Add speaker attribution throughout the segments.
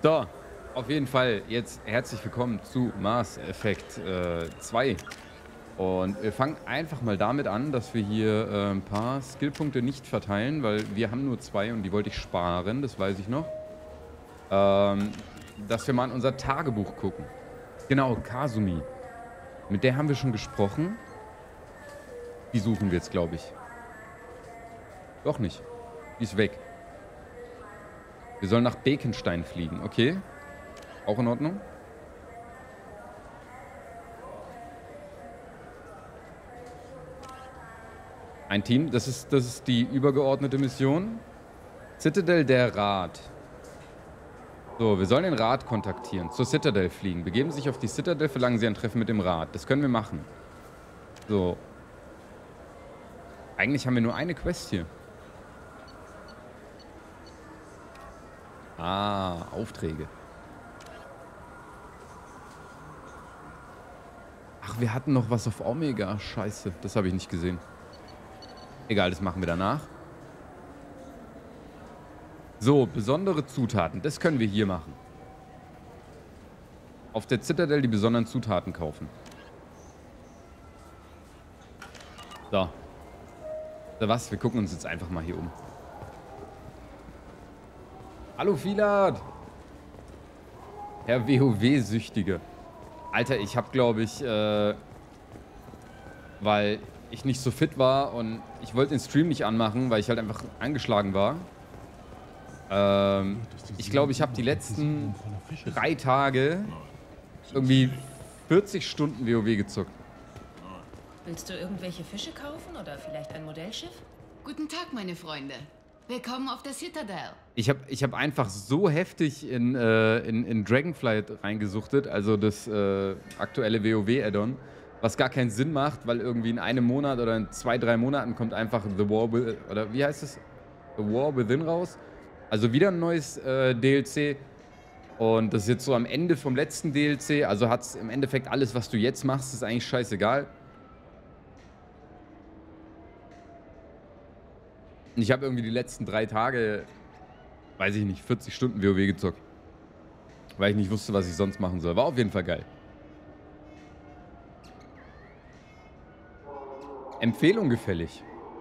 Speaker 1: So, auf jeden Fall jetzt herzlich willkommen zu Mass Effect 2. Und wir fangen einfach mal damit an, dass wir hier ein paar Skillpunkte nicht verteilen, weil wir haben nur 2 und die wollte ich sparen, das weiß ich noch. Dass wir mal in unser Tagebuch gucken. Genau, Kasumi. Mit der haben wir schon gesprochen. Die suchen wir jetzt, glaube ich. Doch nicht. Die ist weg. Wir sollen nach Bekenstein fliegen, okay? Auch in Ordnung? Ein Team, das ist die übergeordnete Mission. Citadel der Rat. So, wir sollen den Rat kontaktieren. Zur Citadel fliegen. Begeben sich auf die Citadel, verlangen sie ein Treffen mit dem Rat. Das können wir machen. So. Eigentlich haben wir nur eine Quest hier. Ah, Aufträge. Ach, wir hatten noch was auf Omega. Scheiße, das habe ich nicht gesehen. Egal, das machen wir danach. So, besondere Zutaten. Das können wir hier machen. Auf der Citadel die besonderen Zutaten kaufen. So. So was? Wir gucken uns jetzt einfach mal hier um. Hallo, Filad! Herr WoW-Süchtige. Alter, ich habe, glaube ich, weil ich nicht so fit war und ich wollte den Stream nicht anmachen, weil ich halt einfach angeschlagen war. Ich glaube, ich habe die letzten 3 Tage irgendwie 40 Stunden WoW gezockt.
Speaker 2: Willst du irgendwelche Fische kaufen oder vielleicht ein Modellschiff?
Speaker 3: Guten Tag, meine Freunde. Willkommen auf der Citadel.
Speaker 1: Ich hab einfach so heftig in Dragonflight reingesuchtet, also das aktuelle WoW-Add-on, was gar keinen Sinn macht, weil irgendwie in einem Monat oder in 2, 3 Monaten kommt einfach The War Within, oder wie heißt es? The War Within raus. Also wieder ein neues DLC. Und das ist jetzt so am Ende vom letzten DLC, also hat es im Endeffekt alles, was du jetzt machst, ist eigentlich scheißegal. Ich habe irgendwie die letzten 3 Tage, weiß ich nicht, 40 Stunden WoW gezockt. Weil ich nicht wusste, was ich sonst machen soll. War auf jeden Fall geil. Empfehlung gefällig.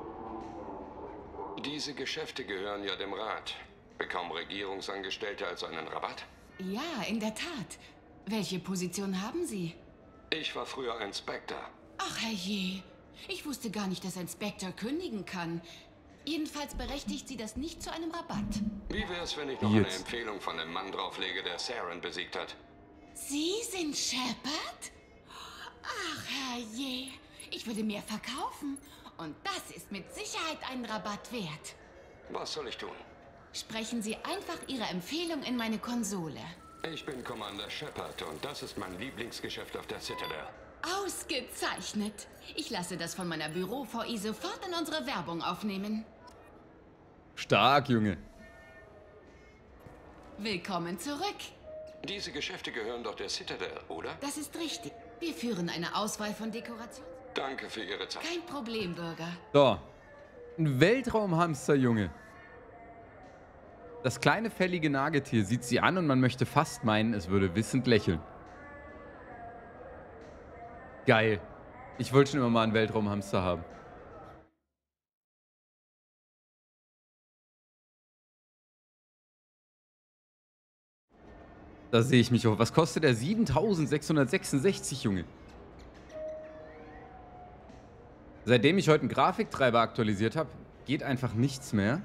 Speaker 4: Diese Geschäfte gehören ja dem Rat. Bekommen Regierungsangestellte also einen Rabatt?
Speaker 3: Ja, in der Tat. Welche Position haben Sie?
Speaker 4: Ich war früher ein Spectre.
Speaker 3: Ach, herrje. Ich wusste gar nicht, dass ein Spectre kündigen kann. Jedenfalls berechtigt Sie das nicht zu einem Rabatt.
Speaker 4: Wie wär's, wenn ich noch eine Empfehlung von dem Mann drauflege, der Saren besiegt hat?
Speaker 3: Sie sind Shepard? Ach, herrje. Ich würde mehr verkaufen. Und das ist mit Sicherheit einen Rabatt wert.
Speaker 4: Was soll ich tun?
Speaker 3: Sprechen Sie einfach Ihre Empfehlung in meine Konsole.
Speaker 4: Ich bin Commander Shepard und das ist mein Lieblingsgeschäft auf der Citadel.
Speaker 3: Ausgezeichnet. Ich lasse das von meiner Büro-VI sofort in unsere Werbung aufnehmen.
Speaker 1: Stark, Junge.
Speaker 3: Willkommen zurück.
Speaker 4: Diese Geschäfte gehören doch der Citadel, oder?
Speaker 3: Das ist richtig. Wir führen eine Auswahl von Dekorationen.
Speaker 4: Danke für Ihre Zeit.
Speaker 3: Kein Problem, Bürger.
Speaker 1: So. Ein Weltraumhamster, Junge. Das kleine fällige Nagetier sieht sie an und man möchte fast meinen, es würde wissend lächeln. Geil. Ich wollte schon immer mal einen Weltraumhamster haben. Da sehe ich mich auch. Was kostet der? 7.666, Junge. Seitdem ich heute einen Grafiktreiber aktualisiert habe, geht einfach nichts mehr.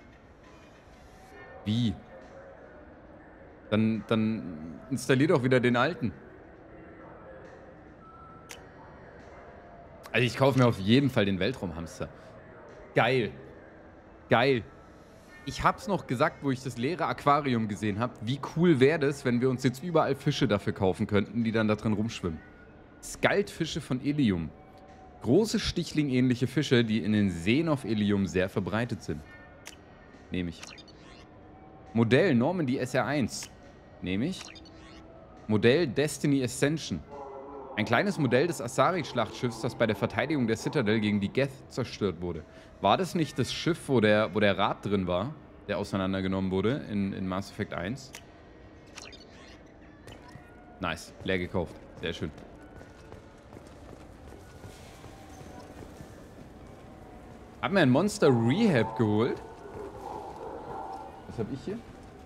Speaker 1: Wie? Dann installier doch wieder den alten. Also ich kaufe mir auf jeden Fall den Weltraumhamster. Geil. Geil. Ich hab's noch gesagt, wo ich das leere Aquarium gesehen habe. Wie cool wäre das, wenn wir uns jetzt überall Fische dafür kaufen könnten, die dann da drin rumschwimmen. Skaltfische von Ilium. Große Stichling-ähnliche Fische, die in den Seen auf Ilium sehr verbreitet sind. Nehme ich. Modell Normandy SR1. Nehme ich. Modell Destiny Ascension. Ein kleines Modell des Asari-Schlachtschiffs, das bei der Verteidigung der Citadel gegen die Geth zerstört wurde. War das nicht das Schiff, wo der Rat drin war, der auseinandergenommen wurde in Mass Effect 1? Nice. Leer gekauft. Sehr schön. Hab mir ein Monster Rehab geholt. Was habe ich hier?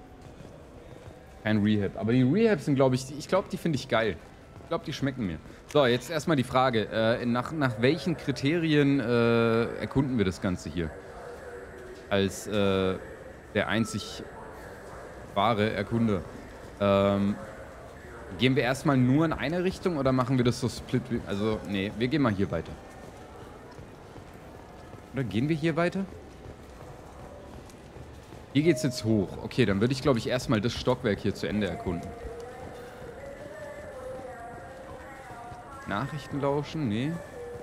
Speaker 1: Kein Rehab. Aber die Rehabs sind, glaube ich glaube, die finde ich geil. Ich glaube, die schmecken mir. So, jetzt erstmal die Frage. Nach welchen Kriterien erkunden wir das Ganze hier? Als der einzig wahre Erkunder. Gehen wir erstmal nur in eine Richtung oder machen wir das so split? Also, nee, wir gehen mal hier weiter. Oder gehen wir hier weiter? Hier geht's jetzt hoch. Okay, dann würde ich, glaube ich, erstmal das Stockwerk hier zu Ende erkunden. Nachrichten lauschen? Nee.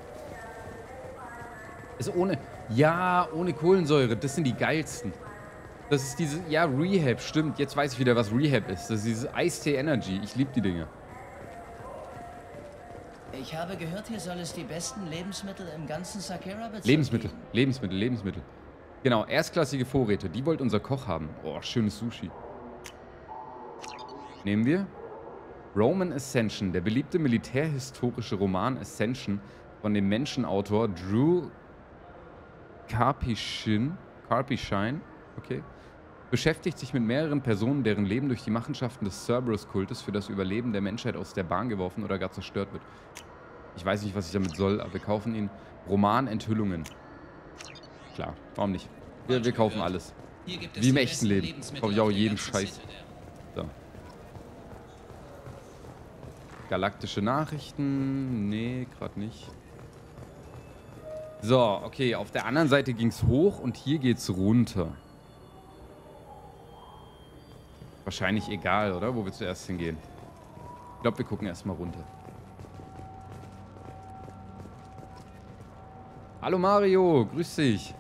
Speaker 1: Ist ohne... Ja, ohne Kohlensäure. Das sind die geilsten. Das ist diese... Ja, Rehab, stimmt. Jetzt weiß ich wieder, was Rehab ist. Das ist dieses Eistee Energy. Ich liebe die Dinge.
Speaker 5: Ich habe gehört, hier soll es die besten Lebensmittel im ganzen Sakura-Bezirk
Speaker 1: Lebensmittel.
Speaker 5: geben.
Speaker 1: Lebensmittel. Genau, erstklassige Vorräte. Die wollte unser Koch haben. Oh, schönes Sushi. Nehmen wir. Roman Ascension, der beliebte militärhistorische Roman Ascension von dem Menschenautor Drew Karpyshyn, okay, beschäftigt sich mit mehreren Personen, deren Leben durch die Machenschaften des Cerberus-Kultes für das Überleben der Menschheit aus der Bahn geworfen oder gar zerstört wird. Ich weiß nicht, was ich damit soll, aber wir kaufen ihn. Roman Enthüllungen. Klar, warum nicht? Wir kaufen alles. Wie im echten Leben. Kaufe ich auch jeden Scheiß. So. Galaktische Nachrichten. Nee, gerade nicht. So, okay. Auf der anderen Seite ging es hoch und hier geht's runter. Wahrscheinlich egal, oder? Wo wir zuerst hingehen. Ich glaube, wir gucken erstmal runter. Hallo Mario, grüß dich.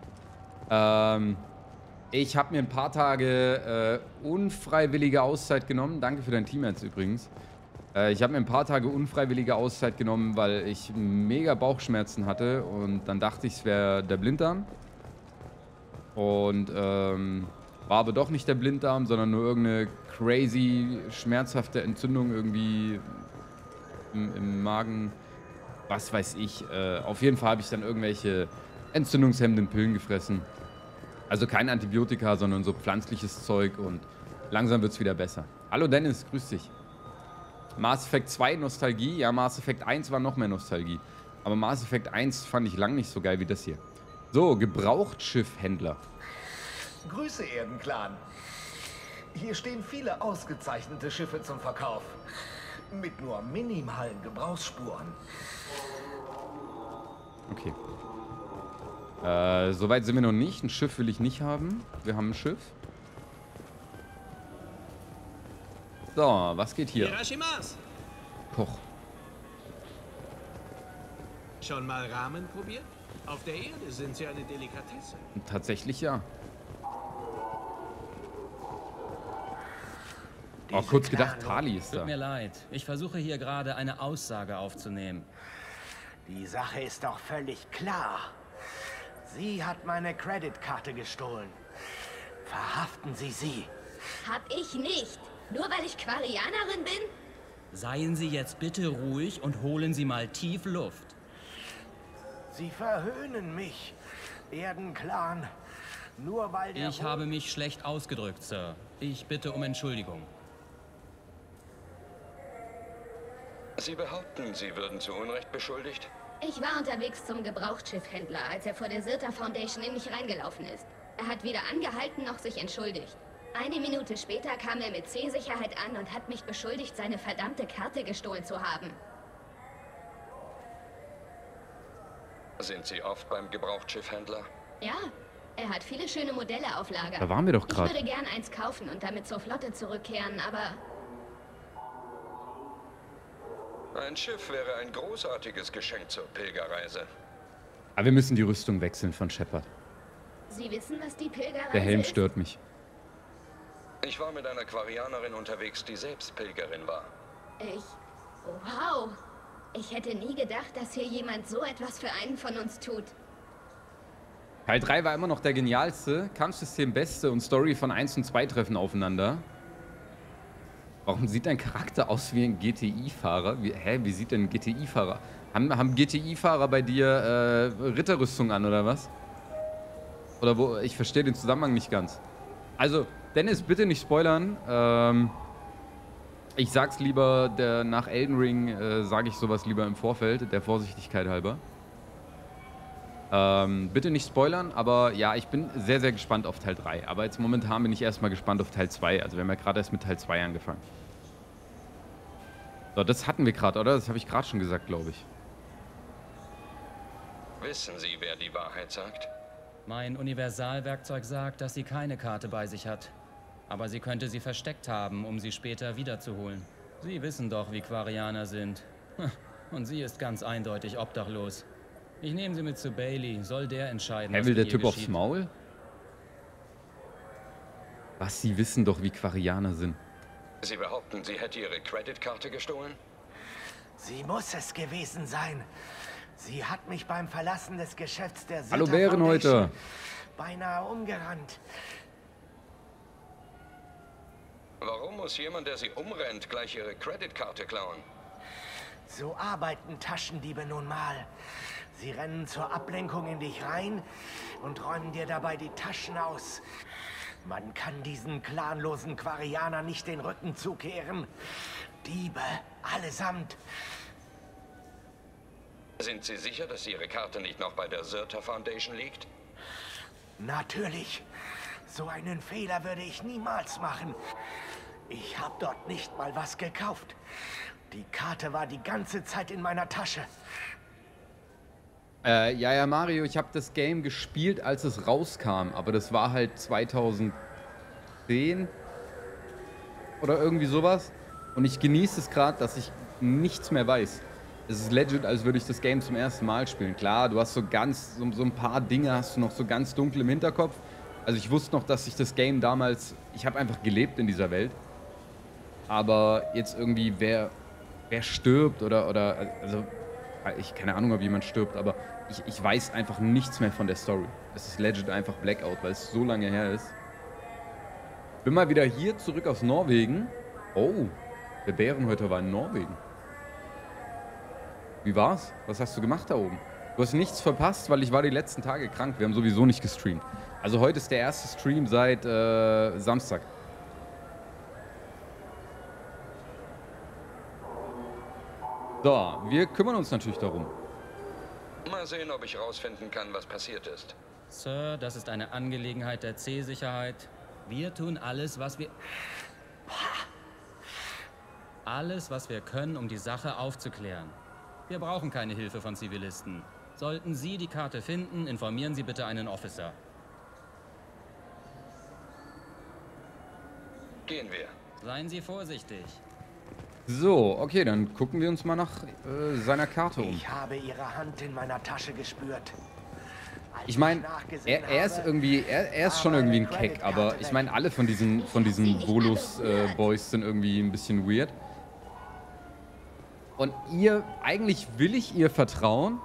Speaker 1: Ich habe mir ein paar Tage unfreiwillige Auszeit genommen. Danke für dein Team-Ads übrigens. Ich habe mir ein paar Tage unfreiwillige Auszeit genommen, weil ich mega Bauchschmerzen hatte. Und dann dachte ich, es wäre der Blinddarm. Und war aber doch nicht der Blinddarm, sondern nur irgendeine crazy, schmerzhafte Entzündung irgendwie im Magen. Was weiß ich. Auf jeden Fall habe ich dann irgendwelche entzündungshemmenden Pillen gefressen. Also kein Antibiotika, sondern so pflanzliches Zeug und langsam wird es wieder besser. Hallo Dennis, grüß dich. Mass Effect 2 Nostalgie. Ja, Mass Effect 1 war noch mehr Nostalgie. Aber Mass Effect 1 fand ich lang nicht so geil wie das hier. So, Gebrauchtschiffhändler.
Speaker 6: Grüße, Erdenclan. Hier stehen viele ausgezeichnete Schiffe zum Verkauf. Mit nur minimalen Gebrauchsspuren.
Speaker 1: Okay. Soweit sind wir noch nicht. Ein Schiff will ich nicht haben. Wir haben ein Schiff. So, was geht hier?
Speaker 7: Hirashimas!
Speaker 1: Koch.
Speaker 7: Schon mal Ramen probiert? Auf der Erde sind sie eine Delikatesse.
Speaker 1: Tatsächlich ja. Oh, kurz gedacht, Tali ist da.
Speaker 8: Tut mir leid. Ich versuche hier gerade eine Aussage aufzunehmen.
Speaker 6: Die Sache ist doch völlig klar. Sie hat meine Kreditkarte gestohlen. Verhaften Sie sie.
Speaker 9: Hab ich nicht. Nur weil ich Quarianerin bin?
Speaker 8: Seien Sie jetzt bitte ruhig und holen Sie mal tief Luft.
Speaker 6: Sie verhöhnen mich, Erdenclan. Nur weil der...
Speaker 8: Ich habe mich schlecht ausgedrückt, Sir. Ich bitte um Entschuldigung.
Speaker 4: Sie behaupten, Sie würden zu Unrecht beschuldigt?
Speaker 9: Ich war unterwegs zum Gebrauchtsschiffhändler, als er vor der Sirta Foundation in mich reingelaufen ist. Er hat weder angehalten noch sich entschuldigt. Eine Minute später kam er mit C-Sicherheit an und hat mich beschuldigt, seine verdammte Karte gestohlen zu haben.
Speaker 4: Sind Sie oft beim Gebrauchtschiffhändler?
Speaker 9: Ja, er hat viele schöne Modelle auf Lager.
Speaker 1: Da waren wir doch gerade.
Speaker 9: Ich würde gern eins kaufen und damit zur Flotte zurückkehren, aber...
Speaker 4: Ein Schiff wäre ein großartiges Geschenk zur Pilgerreise.
Speaker 1: Aber wir müssen die Rüstung wechseln von Shepard.
Speaker 9: Sie wissen, was die Pilgerreise
Speaker 1: Der Helm
Speaker 9: ist?
Speaker 1: stört mich.
Speaker 4: Ich war mit einer Quarianerin unterwegs, die selbst Pilgerin war.
Speaker 9: Wow. Ich hätte nie gedacht, dass hier jemand so etwas für einen von uns tut.
Speaker 1: Teil 3 war immer noch der genialste. Kampfsystem beste und Story von 1 und 2 treffen aufeinander. Warum sieht dein Charakter aus wie ein GTI-Fahrer? Wie sieht denn ein GTI-Fahrer? Haben GTI-Fahrer bei dir Ritterrüstung an, oder was? Oder wo? Ich verstehe den Zusammenhang nicht ganz. Also, Dennis, bitte nicht spoilern. Ich sag's lieber, nach Elden Ring sage ich sowas lieber im Vorfeld, der Vorsichtigkeit halber. Bitte nicht spoilern, aber ja, ich bin sehr, sehr gespannt auf Teil 3. Aber jetzt momentan bin ich erstmal gespannt auf Teil 2. Also wir haben ja gerade erst mit Teil 2 angefangen. So, das hatten wir gerade, oder? Das habe ich gerade schon gesagt, glaube ich.
Speaker 4: Wissen Sie, wer die Wahrheit sagt?
Speaker 8: Mein Universalwerkzeug sagt, dass sie keine Karte bei sich hat. Aber sie könnte sie versteckt haben, um sie später wiederzuholen. Sie wissen doch, wie Quarianer sind. Und sie ist ganz eindeutig obdachlos. Ich nehme sie mit zu Bailey. Soll der entscheiden, was
Speaker 1: Will der
Speaker 8: mit ihr
Speaker 1: Typ aufs
Speaker 8: geschieht.
Speaker 1: Maul? Was, sie wissen doch, wie Quarianer sind.
Speaker 4: Sie behaupten, sie hätte Ihre Creditkarte gestohlen?
Speaker 6: Sie muss es gewesen sein. Sie hat mich beim Verlassen des Geschäfts der
Speaker 1: Hallo
Speaker 6: Zither
Speaker 1: Bärenhäuter.
Speaker 6: Foundation beinahe umgerannt.
Speaker 4: Warum muss jemand, der Sie umrennt, gleich Ihre Creditkarte klauen?
Speaker 6: So arbeiten Taschendiebe nun mal. Sie rennen zur Ablenkung in dich rein und räumen dir dabei die Taschen aus. Man kann diesen planlosen Quarianern nicht den Rücken zukehren. Diebe, allesamt.
Speaker 4: Sind Sie sicher, dass Ihre Karte nicht noch bei der Zither Foundation liegt?
Speaker 6: Natürlich. So einen Fehler würde ich niemals machen. Ich habe dort nicht mal was gekauft. Die Karte war die ganze Zeit in meiner Tasche.
Speaker 1: Ja, Mario, ich habe das Game gespielt, als es rauskam. Aber das war halt 2010 oder irgendwie sowas. Und ich genieße es gerade, dass ich nichts mehr weiß. Es ist legit, als würde ich das Game zum ersten Mal spielen. Klar, du hast so ein paar Dinge hast du noch so ganz dunkel im Hinterkopf. Also ich wusste noch, dass ich das Game damals... Ich habe einfach gelebt in dieser Welt. Aber jetzt irgendwie, wer stirbt oder also... Ich keine Ahnung, ob jemand stirbt, aber ich weiß einfach nichts mehr von der Story. Es ist legit einfach Blackout, weil es so lange her ist. Bin mal wieder hier zurück aus Norwegen. Oh, der Bärenhäuter war in Norwegen. Wie war's? Was hast du gemacht da oben? Du hast nichts verpasst, weil ich war die letzten Tage krank. Wir haben sowieso nicht gestreamt. Also heute ist der erste Stream seit Samstag. So, wir kümmern uns natürlich darum.
Speaker 4: Mal sehen, ob ich rausfinden kann, was passiert ist.
Speaker 8: Sir, das ist eine Angelegenheit der C-Sicherheit. Wir tun alles, was wir können, um die Sache aufzuklären. Wir brauchen keine Hilfe von Zivilisten. Sollten Sie die Karte finden, informieren Sie bitte einen Officer.
Speaker 4: Gehen wir.
Speaker 8: Seien Sie vorsichtig.
Speaker 1: So, okay, dann gucken wir uns mal nach seiner Karte um.
Speaker 6: Ich habe ihre Hand in meiner Tasche gespürt.
Speaker 1: Ich meine, er ist irgendwie, er ist schon irgendwie ein Keck, aber ich meine, alle von diesen Volus-Boys sind irgendwie ein bisschen weird. Und eigentlich will ich ihr vertrauen,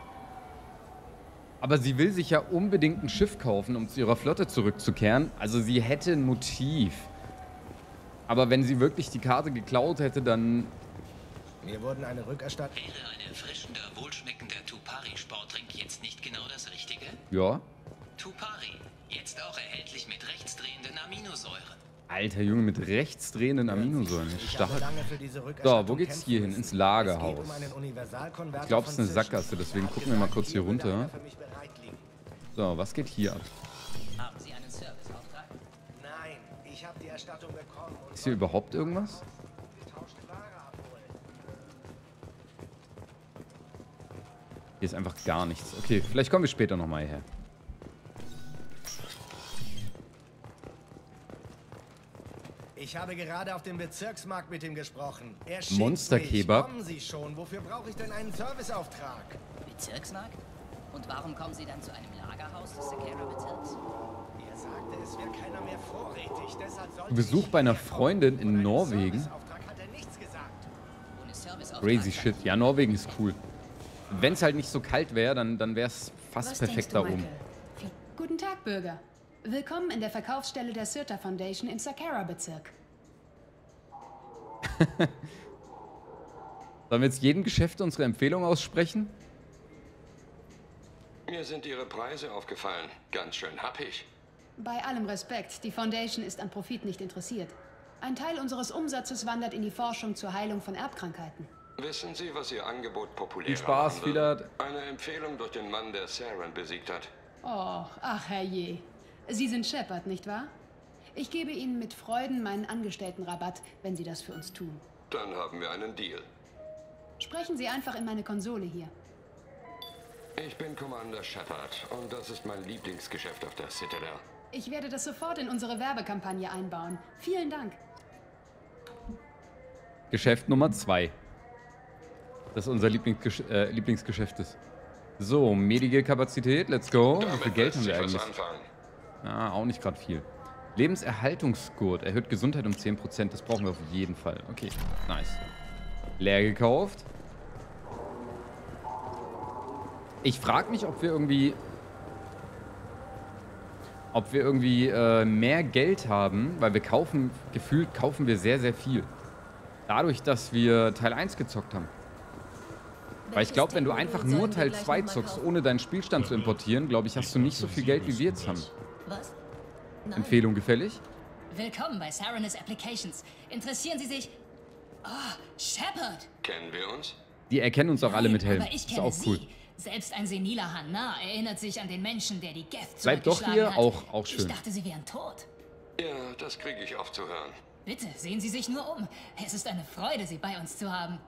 Speaker 1: aber sie will sich ja unbedingt ein Schiff kaufen, um zu ihrer Flotte zurückzukehren. Also sie hätte ein Motiv. Aber wenn sie wirklich die Karte geklaut hätte, dann...
Speaker 6: Mir wurden eine Rückerstattung...
Speaker 10: Wäre ein erfrischender, wohlschmeckender Tupari-Sportdrink jetzt nicht genau das Richtige?
Speaker 1: Ja.
Speaker 10: Tupari, jetzt auch erhältlich mit rechtsdrehenden Aminosäuren.
Speaker 1: Alter Junge, mit rechtsdrehenden Aminosäuren. Stark. So, wo geht's hier hin? Ins Lagerhaus. Ich glaube, es ist eine Sackgasse, deswegen gucken wir mal kurz hier runter. So, was geht hier ab?
Speaker 5: Haben Sie einen Serviceauftrag?
Speaker 6: Nein, ich habe die Erstattung bekommen.
Speaker 1: Ist hier überhaupt irgendwas? Hier ist einfach gar nichts. Okay, vielleicht kommen wir später nochmal hierher.
Speaker 6: Ich habe gerade auf dem Bezirksmarkt mit ihm gesprochen. Er schickt
Speaker 1: Monster-Kebab.
Speaker 6: mich. Kommen Sie schon. Wofür brauche ich denn einen Serviceauftrag?
Speaker 5: Bezirksmarkt? Und warum kommen Sie dann zu einem Lagerhaus des Sakera-Bezirks?
Speaker 6: Er sagte, es wäre keiner mehr vorrätig. Deshalb sollte
Speaker 1: Besuch bei einer Freundin in Norwegen.
Speaker 6: Serviceauftrag hat er nichts gesagt.
Speaker 5: Ohne Serviceauftrag
Speaker 1: Crazy shit. Ja, Norwegen ist cool. Wenn es halt nicht so kalt wäre, dann wäre es fast
Speaker 11: Was
Speaker 1: perfekt
Speaker 11: denkst
Speaker 1: da
Speaker 11: du,
Speaker 1: oben.
Speaker 11: Michael? Guten Tag, Bürger. Willkommen in der Verkaufsstelle der Zither Foundation im Sakera-Bezirk.
Speaker 1: Sollen wir jetzt jedem Geschäft unsere Empfehlung aussprechen?
Speaker 4: Mir sind Ihre Preise aufgefallen. Ganz schön happig.
Speaker 11: Bei allem Respekt, die Foundation ist an Profit nicht interessiert. Ein Teil unseres Umsatzes wandert in die Forschung zur Heilung von Erbkrankheiten.
Speaker 4: Wissen Sie, was Ihr Angebot populär
Speaker 1: Viel Spaß, Filat.
Speaker 4: Eine Empfehlung durch den Mann, der Saren besiegt hat.
Speaker 11: Oh, ach herrje. Sie sind Shepard, nicht wahr? Ich gebe Ihnen mit Freuden meinen Angestelltenrabatt, wenn Sie das für uns tun.
Speaker 4: Dann haben wir einen Deal.
Speaker 11: Sprechen Sie einfach in meine Konsole hier.
Speaker 4: Ich bin Commander Shepard und das ist mein Lieblingsgeschäft auf der Citadel.
Speaker 11: Ich werde das sofort in unsere Werbekampagne einbauen. Vielen Dank.
Speaker 1: Geschäft Nummer 2. Das unser Lieblingsgeschäft ist. So, Medical-Kapazität, let's go. Wie viel Geld haben wir eigentlich? Ja, auch nicht gerade viel. Lebenserhaltungsgurt, erhöht Gesundheit um 10%, das brauchen wir auf jeden Fall. Okay, nice. Leer gekauft. Ich frage mich, ob wir irgendwie mehr Geld haben, weil wir gefühlt kaufen wir sehr, sehr viel. Dadurch, dass wir Teil 1 gezockt haben. Weil ich glaube, wenn du einfach nur Teil 2 zockst, ohne deinen Spielstand zu importieren, glaube ich, hast du nicht so viel Geld, wie wir jetzt haben.
Speaker 12: Was?
Speaker 1: Empfehlung gefällig?
Speaker 12: Willkommen bei Saranus Applications. Interessieren Sie sich... Oh, Shepard!
Speaker 4: Kennen wir uns?
Speaker 1: Die erkennen uns auch alle mit Helm.
Speaker 12: Aber ich
Speaker 1: Ist
Speaker 12: kenne
Speaker 1: auch cool.
Speaker 12: Sie. Selbst ein seniler Hanar erinnert sich an den Menschen, der die Geth
Speaker 1: Bleib doch hier,
Speaker 12: hat.
Speaker 1: auch schön.
Speaker 12: Ich dachte, Sie wären tot.
Speaker 4: Ja, das kriege ich oft zu hören.
Speaker 12: Bitte, sehen Sie sich nur um. Es ist eine Freude, Sie bei uns zu haben.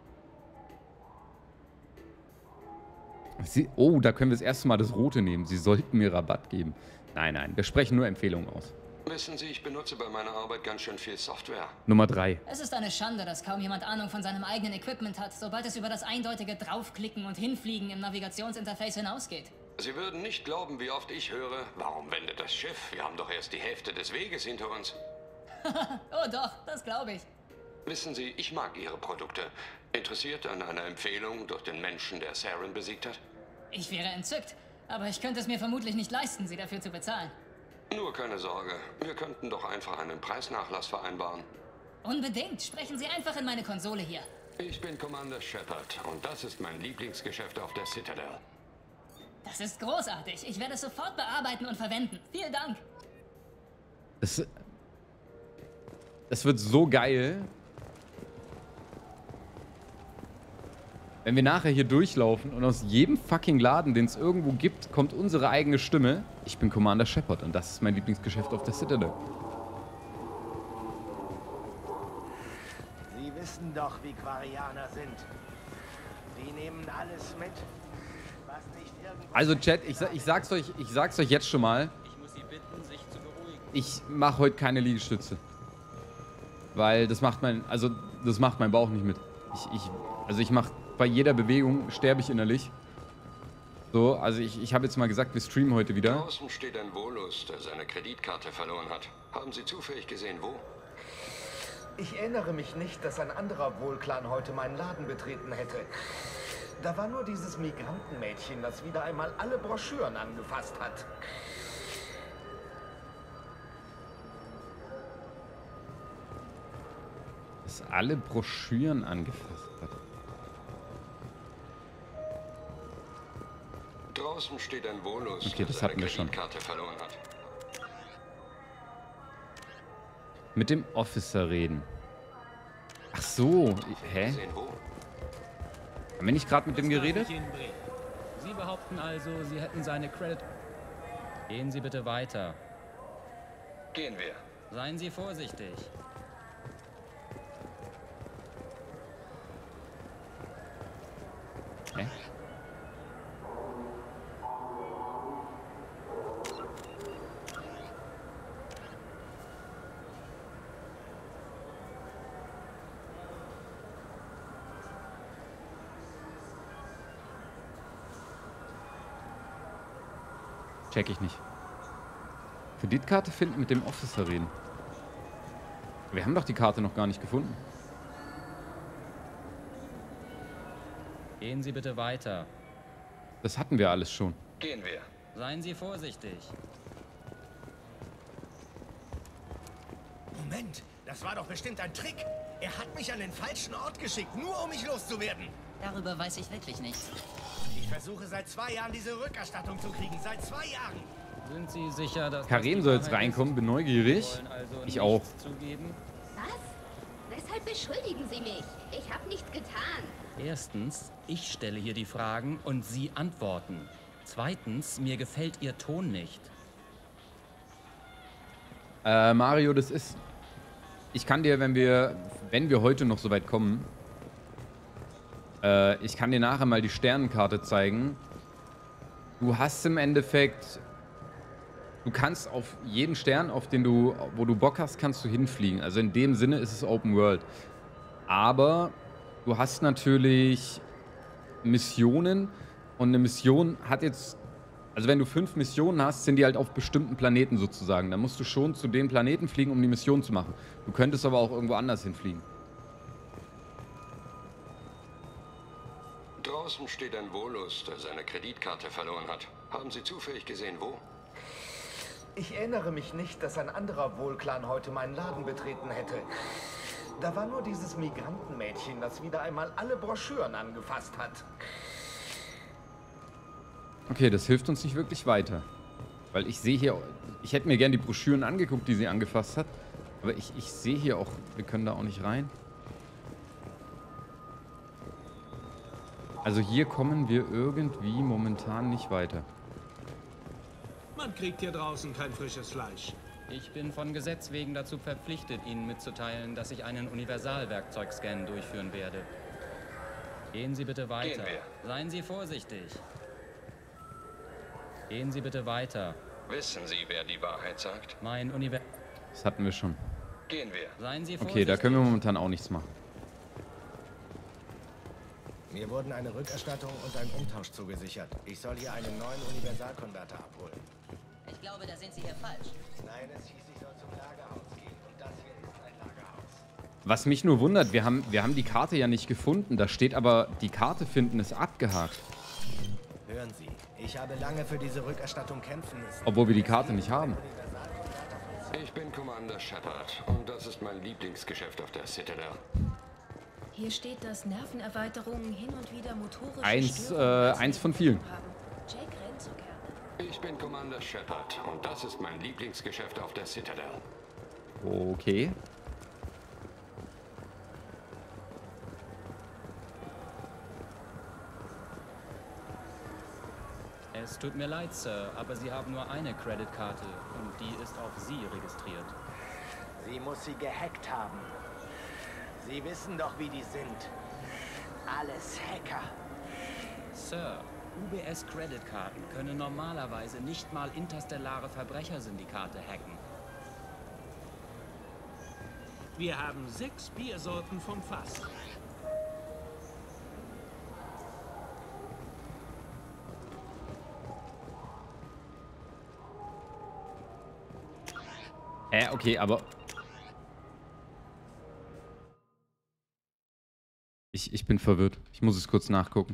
Speaker 1: Oh, da können wir das erste Mal das Rote nehmen. Sie sollten mir Rabatt geben. Nein, nein, wir sprechen nur Empfehlungen aus.
Speaker 4: Wissen Sie, ich benutze bei meiner Arbeit ganz schön viel Software.
Speaker 1: Nummer 3.
Speaker 12: Es ist eine Schande, dass kaum jemand Ahnung von seinem eigenen Equipment hat, sobald es über das eindeutige Draufklicken und Hinfliegen im Navigationsinterface hinausgeht.
Speaker 4: Sie würden nicht glauben, wie oft ich höre, warum wendet das Schiff? Wir haben doch erst die Hälfte des Weges hinter uns.
Speaker 12: Oh doch, das glaube ich.
Speaker 4: Wissen Sie, ich mag Ihre Produkte. Interessiert an einer Empfehlung durch den Menschen, der Saren besiegt hat?
Speaker 12: Ich wäre entzückt, aber ich könnte es mir vermutlich nicht leisten, Sie dafür zu bezahlen.
Speaker 4: Nur keine Sorge, wir könnten doch einfach einen Preisnachlass vereinbaren.
Speaker 12: Unbedingt, sprechen Sie einfach in meine Konsole hier.
Speaker 4: Ich bin Commander Shepard und das ist mein Lieblingsgeschäft auf der Citadel.
Speaker 12: Das ist großartig. Ich werde es sofort bearbeiten und verwenden. Vielen Dank.
Speaker 1: Es wird so geil, wenn wir nachher hier durchlaufen und aus jedem fucking Laden, den es irgendwo gibt, kommt unsere eigene Stimme. Ich bin Commander Shepard und das ist mein Lieblingsgeschäft auf der Citadel.
Speaker 6: Sie wissen doch, wie Quarianer sind. Die nehmen alles mit, was nicht irgendwo...
Speaker 1: Also Chat, ich sag's euch jetzt schon mal.
Speaker 8: Ich muss Sie bitten, sich zu beruhigen.
Speaker 1: Ich mache heute keine Liegestütze. Weil das macht mein Bauch nicht mit. Ich mache bei jeder Bewegung sterbe ich innerlich. So, also ich habe jetzt mal gesagt, wir streamen heute wieder.
Speaker 4: Draußen steht ein Volus, der seine Kreditkarte verloren hat. Haben Sie zufällig gesehen, wo?
Speaker 6: Ich erinnere mich nicht, dass ein anderer Wohl-Clan heute meinen Laden betreten hätte. Da war nur dieses Migrantenmädchen, das wieder einmal alle Broschüren angefasst hat.
Speaker 1: Das alle Broschüren angefasst hat.
Speaker 4: Draußen steht ein Volus,
Speaker 1: Okay, das
Speaker 4: der seine
Speaker 1: hatten wir schon.
Speaker 4: Kreditkarte verloren hat.
Speaker 1: Mit dem Officer reden. Ach so, hä?
Speaker 4: Sehen wo?
Speaker 1: Haben wir nicht gerade mit dem geredet?
Speaker 8: Sie behaupten also, Sie hätten seine Credit... Gehen Sie bitte weiter.
Speaker 4: Gehen wir.
Speaker 8: Seien Sie vorsichtig.
Speaker 1: Hä? Check ich nicht. Kreditkarte finden, mit dem Officer reden. Wir haben doch die Karte noch gar nicht gefunden.
Speaker 8: Gehen Sie bitte weiter.
Speaker 1: Das hatten wir alles schon.
Speaker 4: Gehen wir.
Speaker 8: Seien Sie vorsichtig.
Speaker 5: Moment,
Speaker 6: Das war doch bestimmt ein Trick. Er hat mich an den falschen Ort geschickt, nur um mich loszuwerden.
Speaker 5: Darüber weiß ich wirklich nichts.
Speaker 6: Ich versuche seit 2 Jahren diese Rückerstattung zu kriegen. Seit 2 Jahren.
Speaker 8: Sind Sie sicher, dass
Speaker 1: Karim soll jetzt reinkommen, bin neugierig.
Speaker 8: Also
Speaker 1: Ich auch.
Speaker 9: Was? Weshalb beschuldigen Sie mich? Ich habe nichts getan.
Speaker 8: Erstens, ich stelle hier die Fragen und Sie antworten. Zweitens, mir gefällt Ihr Ton nicht.
Speaker 1: Mario, das ist... Ich kann dir, wenn wir heute noch so weit kommen, ich kann dir nachher mal die Sternenkarte zeigen. Du hast im Endeffekt... Du kannst auf jeden Stern, wo du Bock hast, kannst du hinfliegen. Also in dem Sinne ist es Open World. Aber du hast natürlich Missionen und eine Mission hat jetzt... Also wenn du 5 Missionen hast, sind die halt auf bestimmten Planeten sozusagen. Da musst du schon zu den Planeten fliegen, um die Mission zu machen. Du könntest aber auch irgendwo anders hinfliegen.
Speaker 4: Draußen steht ein Volus, der seine Kreditkarte verloren hat. Haben Sie zufällig gesehen, wo?
Speaker 6: Ich erinnere mich nicht, dass ein anderer Wohl-Clan heute meinen Laden betreten hätte. Da war nur dieses Migrantenmädchen, das wieder einmal alle Broschüren angefasst hat.
Speaker 1: Okay, das hilft uns nicht wirklich weiter. Weil ich sehe hier... Ich hätte mir gern die Broschüren angeguckt, die sie angefasst hat. Aber ich sehe hier auch... Wir können da auch nicht rein. Also hier kommen wir irgendwie momentan nicht weiter.
Speaker 7: Man kriegt hier draußen kein frisches Fleisch.
Speaker 8: Ich bin von Gesetz wegen dazu verpflichtet, Ihnen mitzuteilen, dass ich einen Universalwerkzeugscan durchführen werde. Gehen Sie bitte weiter. Seien Sie vorsichtig. Gehen Sie bitte weiter.
Speaker 4: Wissen Sie, wer die Wahrheit sagt?
Speaker 8: Mein Universal...
Speaker 1: Das hatten wir schon.
Speaker 4: Gehen wir.
Speaker 8: Seien Sie vorsichtig.
Speaker 1: Okay, da können wir momentan auch nichts machen.
Speaker 6: Mir wurden eine Rückerstattung und ein Umtausch zugesichert. Ich soll hier einen neuen Universalkonverter abholen.
Speaker 5: Ich glaube, da sind Sie hier falsch.
Speaker 6: Nein, es hieß, ich soll zum Lagerhaus gehen. Und das hier ist ein Lagerhaus.
Speaker 1: Was mich nur wundert, wir haben die Karte ja nicht gefunden. Da steht aber, die Karte finden ist abgehakt.
Speaker 6: Hören Sie, ich habe lange für diese Rückerstattung kämpfen müssen.
Speaker 1: Obwohl wir die Karte nicht haben.
Speaker 4: Ich bin Commander Shepard und das ist mein Lieblingsgeschäft auf der Citadel.
Speaker 2: Hier steht, dass Nervenerweiterungen hin und wieder motorische
Speaker 1: Eins von vielen.
Speaker 2: haben. Jake rennt so gerne.
Speaker 4: Ich bin Commander Shepard und das ist mein Lieblingsgeschäft auf der Citadel.
Speaker 1: Okay.
Speaker 8: Es tut mir leid, Sir, aber Sie haben nur eine Creditkarte und die ist auf Sie registriert.
Speaker 6: Sie muss sie gehackt haben. Sie wissen doch, wie die sind. Alles Hacker.
Speaker 8: Sir, UBS-Creditkarten können normalerweise nicht mal interstellare Verbrechersyndikate hacken.
Speaker 7: Wir haben 6 Biersorten vom Fass.
Speaker 1: Okay, aber... Ich bin verwirrt. Ich muss es kurz nachgucken.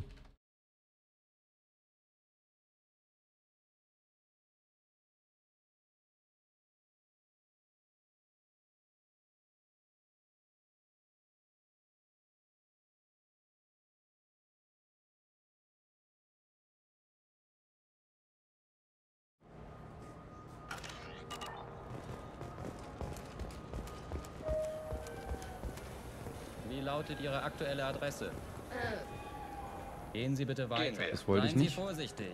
Speaker 8: Wie lautet Ihre aktuelle Adresse? Gehen Sie bitte weiter.
Speaker 1: Das wollte ich
Speaker 8: Seien Sie
Speaker 1: nicht.
Speaker 8: vorsichtig.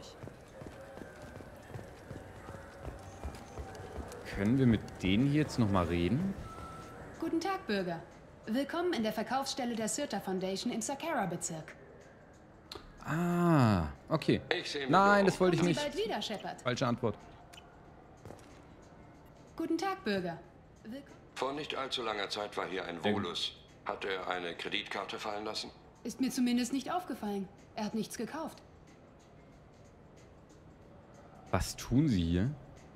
Speaker 1: Können wir mit denen hier jetzt nochmal reden?
Speaker 11: Guten Tag, Bürger. Willkommen in der Verkaufsstelle der Sirta Foundation im Sakara-Bezirk.
Speaker 1: Ah, okay. Nein, das wollte ich
Speaker 11: Kommen
Speaker 1: nicht.
Speaker 11: Sie bald wieder, Shepard.
Speaker 1: Falsche Antwort.
Speaker 11: Guten Tag, Bürger.
Speaker 4: Vor nicht allzu langer Zeit war hier ein Volus. Hat er eine Kreditkarte fallen lassen?
Speaker 11: Ist mir zumindest nicht aufgefallen. Er hat nichts gekauft.
Speaker 1: Was tun Sie hier?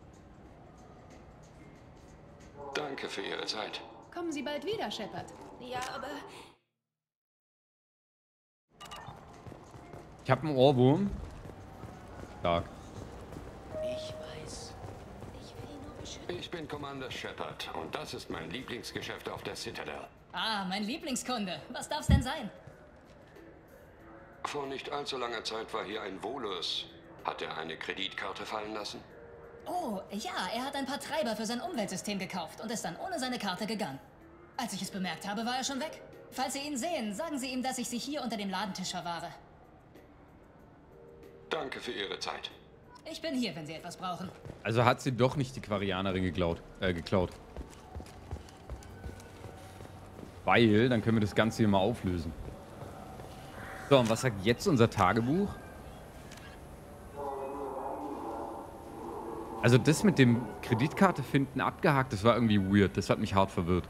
Speaker 4: Danke für Ihre Zeit.
Speaker 11: Kommen Sie bald wieder, Shepard.
Speaker 2: Ja, aber
Speaker 1: Ich habe einen Ohrwurm. Stark.
Speaker 5: Ich weiß.
Speaker 2: ich will ihn nur beschützen.
Speaker 4: Ich bin Commander Shepard und das ist mein Lieblingsgeschäft auf der Citadel.
Speaker 12: Ah, mein Lieblingskunde. Was darf's denn sein?
Speaker 4: Vor nicht allzu langer Zeit war hier ein Volus. Hat er eine Kreditkarte fallen lassen?
Speaker 12: Oh, ja, er hat ein paar Treiber für sein Umweltsystem gekauft und ist dann ohne seine Karte gegangen. Als ich es bemerkt habe, war er schon weg. Falls Sie ihn sehen, sagen Sie ihm, dass ich sie hier unter dem Ladentisch verwahre.
Speaker 4: Danke für Ihre Zeit.
Speaker 12: Ich bin hier, wenn Sie etwas brauchen.
Speaker 1: Also hat sie doch nicht die Quarianerin geklaut. Weil, dann können wir das Ganze hier mal auflösen. So, und was sagt jetzt unser Tagebuch? Also das mit dem Kreditkarte finden abgehakt, das war irgendwie weird. Das hat mich hart verwirrt.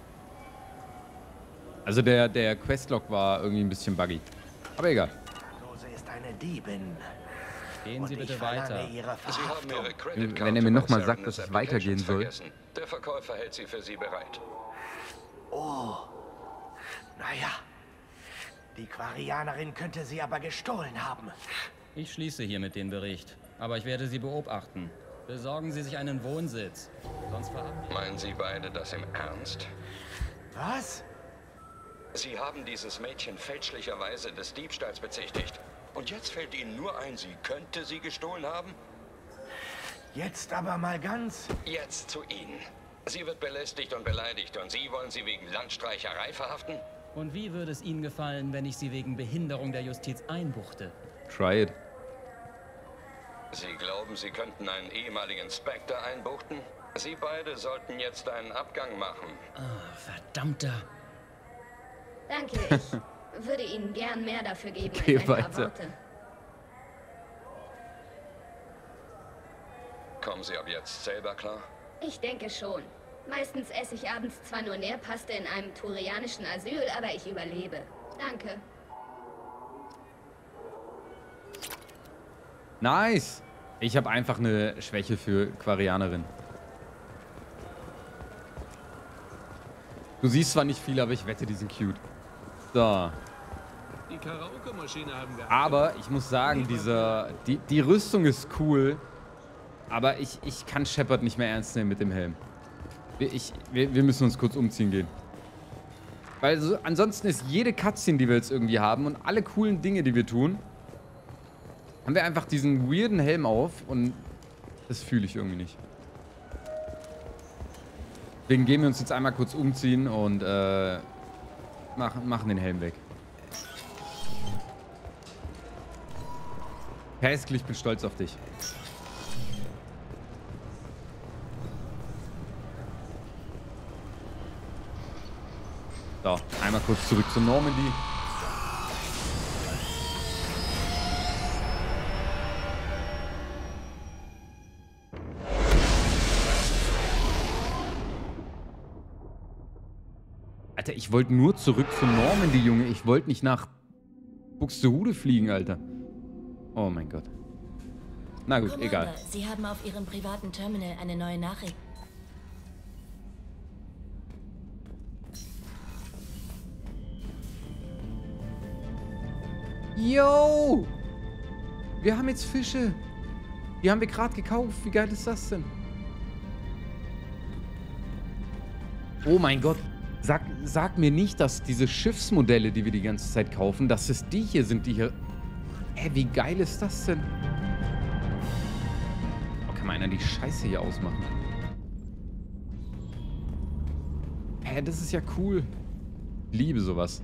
Speaker 1: Also der Questlog war irgendwie ein bisschen buggy. Aber egal.
Speaker 6: Rose ist eine Diebin.
Speaker 8: Gehen Sie bitte weiter.
Speaker 4: Sie haben Ihre Kreditkarte
Speaker 1: Wenn er mir nochmal
Speaker 4: bei
Speaker 1: sagt, dass ich
Speaker 4: Serenus
Speaker 1: weitergehen soll.
Speaker 4: vergessen. Der Verkäufer hält sie für Sie bereit.
Speaker 6: Oh. Naja. Die Quarianerin könnte sie aber gestohlen haben.
Speaker 8: Ich schließe hiermit den Bericht. Aber ich werde Sie beobachten. Besorgen Sie sich einen Wohnsitz. Sonst verhaften.
Speaker 4: Meinen Sie beide das im Ernst?
Speaker 6: Was?
Speaker 4: Sie haben dieses Mädchen fälschlicherweise des Diebstahls bezichtigt. Und jetzt fällt Ihnen nur ein, sie könnte sie gestohlen haben?
Speaker 6: Jetzt aber mal ganz...
Speaker 4: Jetzt zu Ihnen. Sie wird belästigt und beleidigt und Sie wollen sie wegen Landstreicherei verhaften?
Speaker 8: Und wie würde es Ihnen gefallen, wenn ich Sie wegen Behinderung der Justiz einbuchte?
Speaker 1: Try it.
Speaker 4: Sie glauben, Sie könnten einen ehemaligen Spectre einbuchten? Sie beide sollten jetzt einen Abgang machen.
Speaker 8: Ah, verdammter.
Speaker 9: Danke, ich würde Ihnen gern mehr dafür geben
Speaker 1: Geh
Speaker 9: als ein paar
Speaker 1: weiter.
Speaker 9: Worte.
Speaker 4: Kommen Sie ab jetzt selber klar?
Speaker 9: Ich denke schon. Meistens esse ich abends zwar nur Nährpaste in einem turianischen Asyl, aber ich überlebe. Danke.
Speaker 1: Nice. Ich habe einfach eine Schwäche für Quarianerin. Du siehst zwar nicht viel, aber ich wette, die sind cute. So.
Speaker 7: Die Karaoke-Maschine haben wir.
Speaker 1: Aber ich muss sagen, die Rüstung ist cool. Aber ich kann Shepard nicht mehr ernst nehmen mit dem Helm. Wir müssen uns kurz umziehen gehen. Weil so, ansonsten ist jede Cutscene, die wir jetzt irgendwie haben und alle coolen Dinge, die wir tun, haben wir einfach diesen weirden Helm auf und das fühle ich irgendwie nicht. Deswegen gehen wir uns jetzt einmal kurz umziehen und machen den Helm weg. Pascal, ich bin stolz auf dich. So, einmal kurz zurück zur Normandy. Alter, ich wollte nur zurück zur Normandy, Junge. Ich wollte nicht nach Buxtehude fliegen, Alter. Oh mein Gott. Na gut,
Speaker 2: Commander,
Speaker 1: egal.
Speaker 2: Sie haben auf Ihrem privaten Terminal eine neue Nachricht.
Speaker 1: Yo! Wir haben jetzt Fische. Die haben wir gerade gekauft. Wie geil ist das denn? Oh mein Gott. Sag mir nicht, dass diese Schiffsmodelle, die wir die ganze Zeit kaufen, dass es die hier sind, die hier... wie geil ist das denn? Oh, kann mal einer die Scheiße hier ausmachen? Das ist ja cool. Liebe sowas.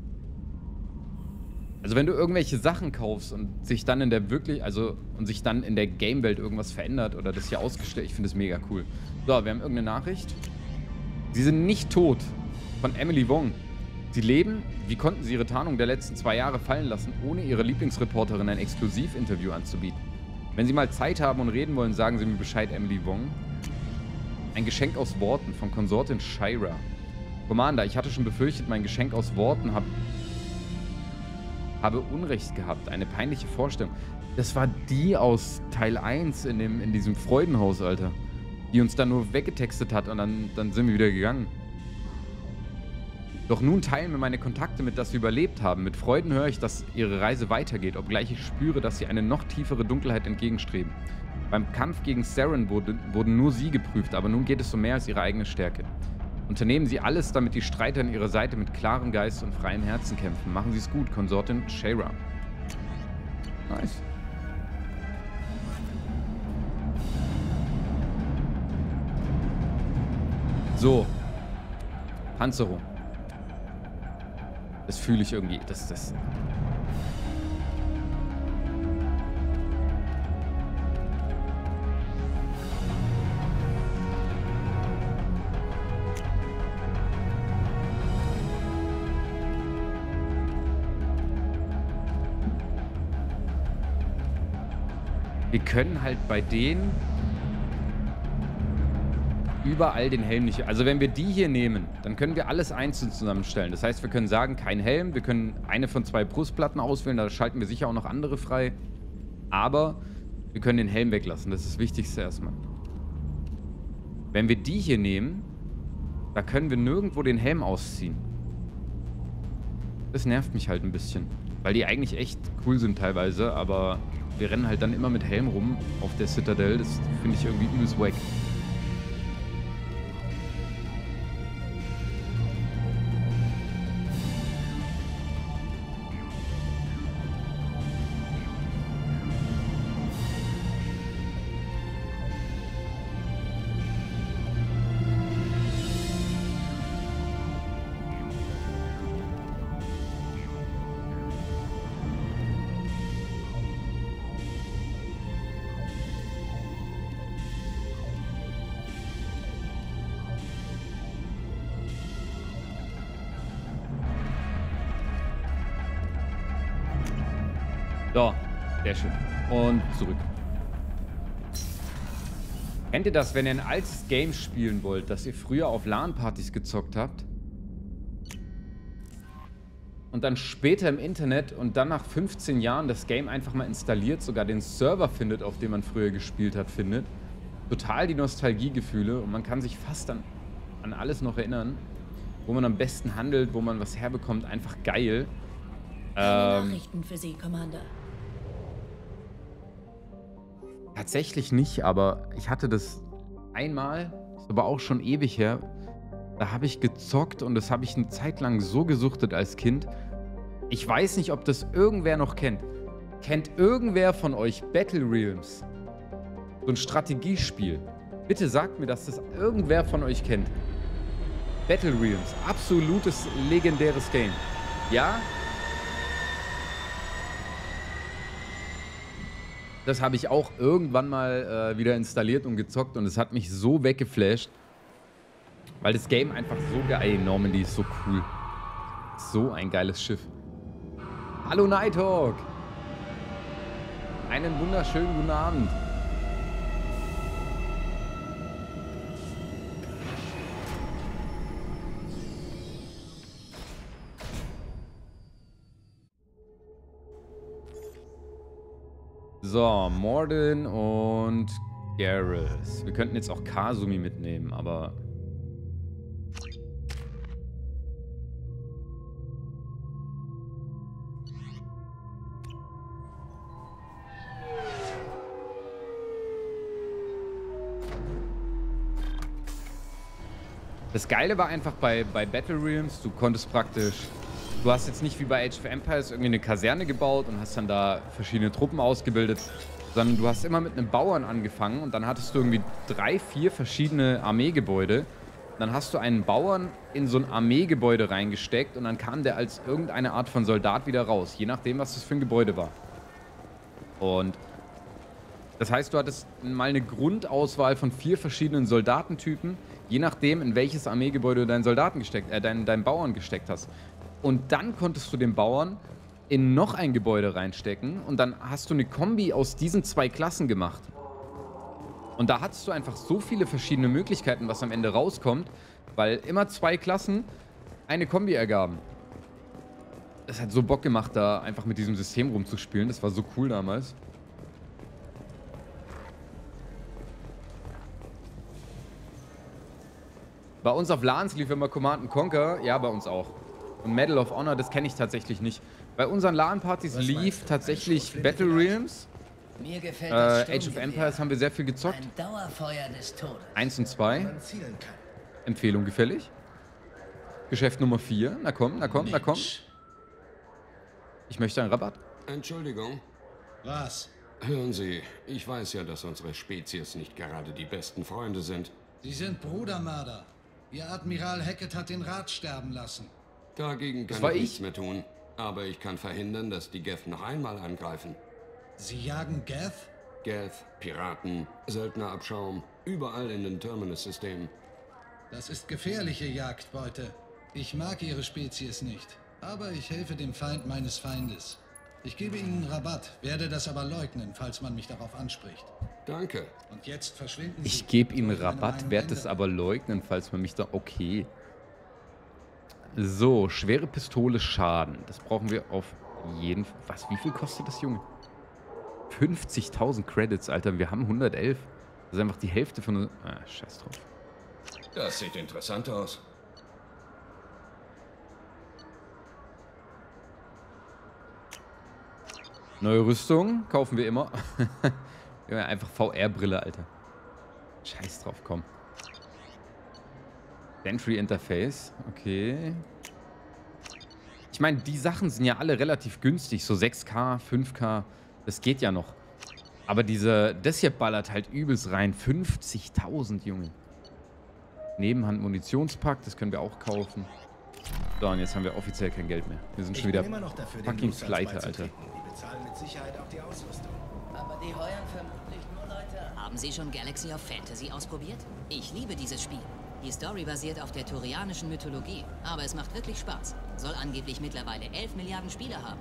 Speaker 1: Also wenn du irgendwelche Sachen kaufst und sich dann in der sich dann in der Game-Welt irgendwas verändert oder das hier ausgestellt, ich finde es mega cool. So, wir haben irgendeine Nachricht. Sie sind nicht tot. Von Emily Wong. Sie leben. Wie konnten sie ihre Tarnung der letzten 2 Jahre fallen lassen, ohne ihrer Lieblingsreporterin ein Exklusivinterview anzubieten? Wenn Sie mal Zeit haben und reden wollen, sagen Sie mir Bescheid, Emily Wong. Ein Geschenk aus Worten von Konsortin Shira. Commander, ich hatte schon befürchtet, mein Geschenk aus Worten habe Unrecht gehabt. Eine peinliche Vorstellung. Das war die aus Teil 1 in diesem Freudenhaus, Alter. Die uns dann nur weggetextet hat und dann sind wir wieder gegangen. Doch nun teilen mir meine Kontakte mit, dass sie überlebt haben. Mit Freuden höre ich, dass ihre Reise weitergeht, obgleich ich spüre, dass sie eine noch tiefere Dunkelheit entgegenstreben. Beim Kampf gegen Saren wurden nur sie geprüft, aber nun geht es um mehr als ihre eigene Stärke. Unternehmen Sie alles, damit die Streiter an Ihrer Seite mit klarem Geist und freiem Herzen kämpfen. Machen Sie es gut, Konsortin Shayra. Nice. So. Panzerung. Das fühle ich irgendwie. Das. Wir können halt bei denen überall den Helm nicht... Also wenn wir die hier nehmen, dann können wir alles einzeln zusammenstellen. Das heißt, wir können sagen, kein Helm. Wir können eine von 2 Brustplatten auswählen. Da schalten wir sicher auch noch andere frei. Aber wir können den Helm weglassen. Das ist das Wichtigste erstmal. Wenn wir die hier nehmen, da können wir nirgendwo den Helm ausziehen. Das nervt mich halt ein bisschen. Weil die eigentlich echt cool sind teilweise, aber wir rennen halt dann immer mit Helm rum auf der Citadel. Das finde ich irgendwie übelst wack. So, sehr schön. Und zurück. Kennt ihr das, wenn ihr ein altes Game spielen wollt, das ihr früher auf LAN-Partys gezockt habt? Und dann später im Internet und dann nach 15 Jahren das Game einfach mal installiert, sogar den Server findet, auf dem man früher gespielt hat, findet. Total die Nostalgiegefühle und man kann sich fast an alles noch erinnern, wo man am besten handelt, wo man was herbekommt. Einfach geil.
Speaker 2: Nachrichten für Sie, Commander.
Speaker 1: Tatsächlich nicht, aber ich hatte das einmal, ist aber auch schon ewig her. Da habe ich gezockt und das habe ich eine Zeit lang so gesuchtet als Kind. Ich weiß nicht, ob das irgendwer noch kennt. Kennt irgendwer von euch Battle Realms? So ein Strategiespiel. Bitte sagt mir, dass das irgendwer von euch kennt. Battle Realms. Absolutes legendäres Game. Ja? Das habe ich auch irgendwann mal wieder installiert und gezockt und es hat mich so weggeflasht. Weil das Game einfach so geil, Normandy ist so cool. So ein geiles Schiff. Hallo Nighthawk! Einen wunderschönen guten Abend. So, Mordin und Garrus. Wir könnten jetzt auch Kasumi mitnehmen, aber... Das Geile war einfach bei Battle Realms, du konntest praktisch... Du hast jetzt nicht wie bei Age of Empires irgendwie eine Kaserne gebaut und hast dann da verschiedene Truppen ausgebildet, sondern du hast immer mit einem Bauern angefangen und dann hattest du irgendwie 3, 4 verschiedene Armeegebäude. Dann hast du einen Bauern in so ein Armeegebäude reingesteckt und dann kam der als irgendeine Art von Soldat wieder raus, je nachdem, was das für ein Gebäude war. Und das heißt, du hattest mal eine Grundauswahl von 4 verschiedenen Soldatentypen, je nachdem, in welches Armeegebäude du deinen Bauern gesteckt hast. Und dann konntest du den Bauern in noch ein Gebäude reinstecken und dann hast du eine Kombi aus diesen 2 Klassen gemacht. Und da hattest du einfach so viele verschiedene Möglichkeiten, was am Ende rauskommt, weil immer 2 Klassen eine Kombi ergaben. Es hat so Bock gemacht, da einfach mit diesem System rumzuspielen. Das war so cool damals. Bei uns auf LANs lief immer Command & Conquer. Ja, bei uns auch. Und Medal of Honor, das kenne ich tatsächlich nicht. Bei unseren LAN-Partys lief tatsächlich Battle Realms.
Speaker 5: Mir gefällt das
Speaker 1: Age of Empires haben wir sehr viel gezockt.
Speaker 5: Ein Dauerfeuer des Todes.
Speaker 1: 1 und 2. Empfehlung gefällig. Geschäft Nummer 4. Na komm, na komm, na komm. Ich möchte einen Rabatt.
Speaker 13: Entschuldigung.
Speaker 14: Was?
Speaker 13: Hören Sie, ich weiß ja, dass unsere Spezies nicht gerade die besten Freunde sind.
Speaker 14: Sie sind Brudermörder. Ihr Admiral Hackett hat den Rat sterben lassen.
Speaker 13: Dagegen kann ich nichts mehr tun. Aber ich kann verhindern, dass die Geth noch einmal angreifen.
Speaker 14: Sie jagen Geth?
Speaker 13: Geth, Piraten, Söldnerabschaum, überall in den Terminus-Systemen.
Speaker 14: Das ist gefährliche Jagdbeute. Ich mag Ihre Spezies nicht. Aber ich helfe dem Feind meines Feindes. Ich gebe Ihnen Rabatt, werde das aber leugnen, falls man mich darauf anspricht.
Speaker 13: Danke.
Speaker 14: Und jetzt verschwinden Sie.
Speaker 1: Ich gebe Ihnen Rabatt, werde es aber leugnen, falls man mich da... Okay. So, schwere Pistole, Schaden. Das brauchen wir auf jeden Fall. Was, wie viel kostet das, Junge? 50.000 Credits, Alter. Wir haben 111. Das ist einfach die Hälfte von... Ah, scheiß drauf.
Speaker 13: Das sieht interessant aus.
Speaker 1: Neue Rüstung kaufen wir immer. Ja, einfach VR-Brille, Alter. Scheiß drauf, komm. Entry Interface, okay. Ich meine, die Sachen sind ja alle relativ günstig. So 6K, 5K, das geht ja noch. Aber das hier ballert halt übelst rein. 50.000, Junge. Nebenhand-Munitionspack, das können wir auch kaufen. So, und jetzt haben wir offiziell kein Geld mehr. Wir sind schon wieder fucking pleite, Alter.
Speaker 6: Die bezahlen mit Sicherheit auch die Ausrüstung.
Speaker 5: Aber die heuern vermutlich nur Leute.
Speaker 15: Haben Sie schon Galaxy of Fantasy ausprobiert? Ich liebe dieses Spiel. Die Story basiert auf der turianischen Mythologie, aber es macht wirklich Spaß. Soll angeblich mittlerweile 11 Milliarden Spieler haben.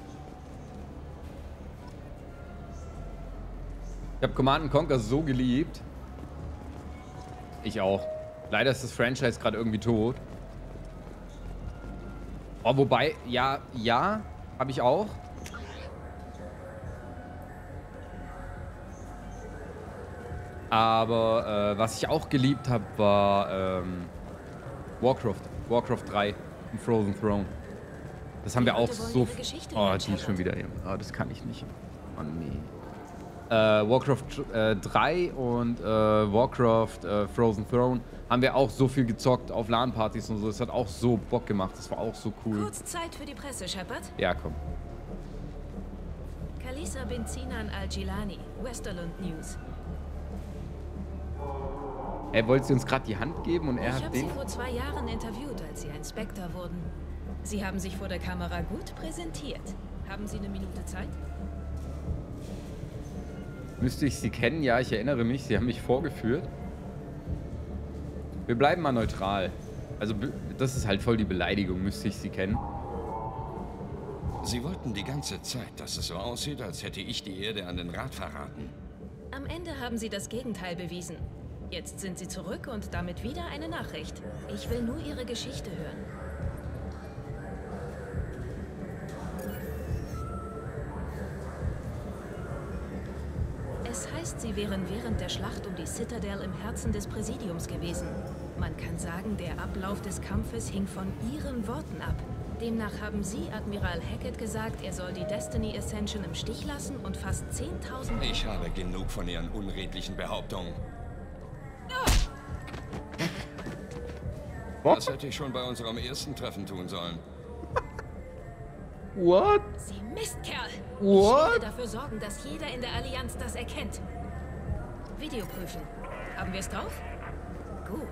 Speaker 1: Ich habe Command & Conquer so geliebt. Ich auch. Leider ist das Franchise gerade irgendwie tot. Oh, wobei, ja, habe ich auch. Aber was ich auch geliebt habe, war Warcraft. Warcraft 3 und Frozen Throne. Das haben wir auch so... Oh, die ist schon wieder hier. Oh, das kann ich nicht. Oh, nee. Warcraft 3 und Warcraft Frozen Throne haben wir auch so viel gezockt auf LAN-Partys und so. Das hat auch so Bock gemacht. Das war auch so cool.
Speaker 2: Kurz Zeit für die Presse, Shepard.
Speaker 1: Ja, komm.
Speaker 2: Kalisa bin Sinan al-Jilani, Westerlund News.
Speaker 1: Er wollte sie uns gerade die Hand geben und er hat den...
Speaker 2: Ich habe sie vor 2 Jahren interviewt, als sie ein Spectre wurden. Sie haben sich vor der Kamera gut präsentiert. Haben Sie eine Minute Zeit?
Speaker 1: Müsste ich sie kennen? Ja, ich erinnere mich. Sie haben mich vorgeführt. Wir bleiben mal neutral. Also, das ist halt voll die Beleidigung. Müsste ich sie kennen?
Speaker 13: Sie wollten die ganze Zeit, dass es so aussieht, als hätte ich die Erde an den Rat verraten.
Speaker 2: Am Ende haben Sie das Gegenteil bewiesen. Jetzt sind Sie zurück und damit wieder eine Nachricht. Ich will nur Ihre Geschichte hören. Es heißt, Sie wären während der Schlacht um die Citadel im Herzen des Präsidiums gewesen. Man kann sagen, der Ablauf des Kampfes hing von Ihren Worten ab. Demnach haben Sie Admiral Hackett gesagt, er soll die Destiny Ascension im Stich lassen und fast 10.000...
Speaker 13: Ich habe genug von Ihren unredlichen Behauptungen. Das hätte ich schon bei unserem ersten Treffen tun sollen.
Speaker 1: What?
Speaker 2: Sie Mistkerl!
Speaker 1: What?
Speaker 2: Ich werde dafür sorgen, dass jeder in der Allianz das erkennt. Video prüfen. Haben wir es drauf? Gut.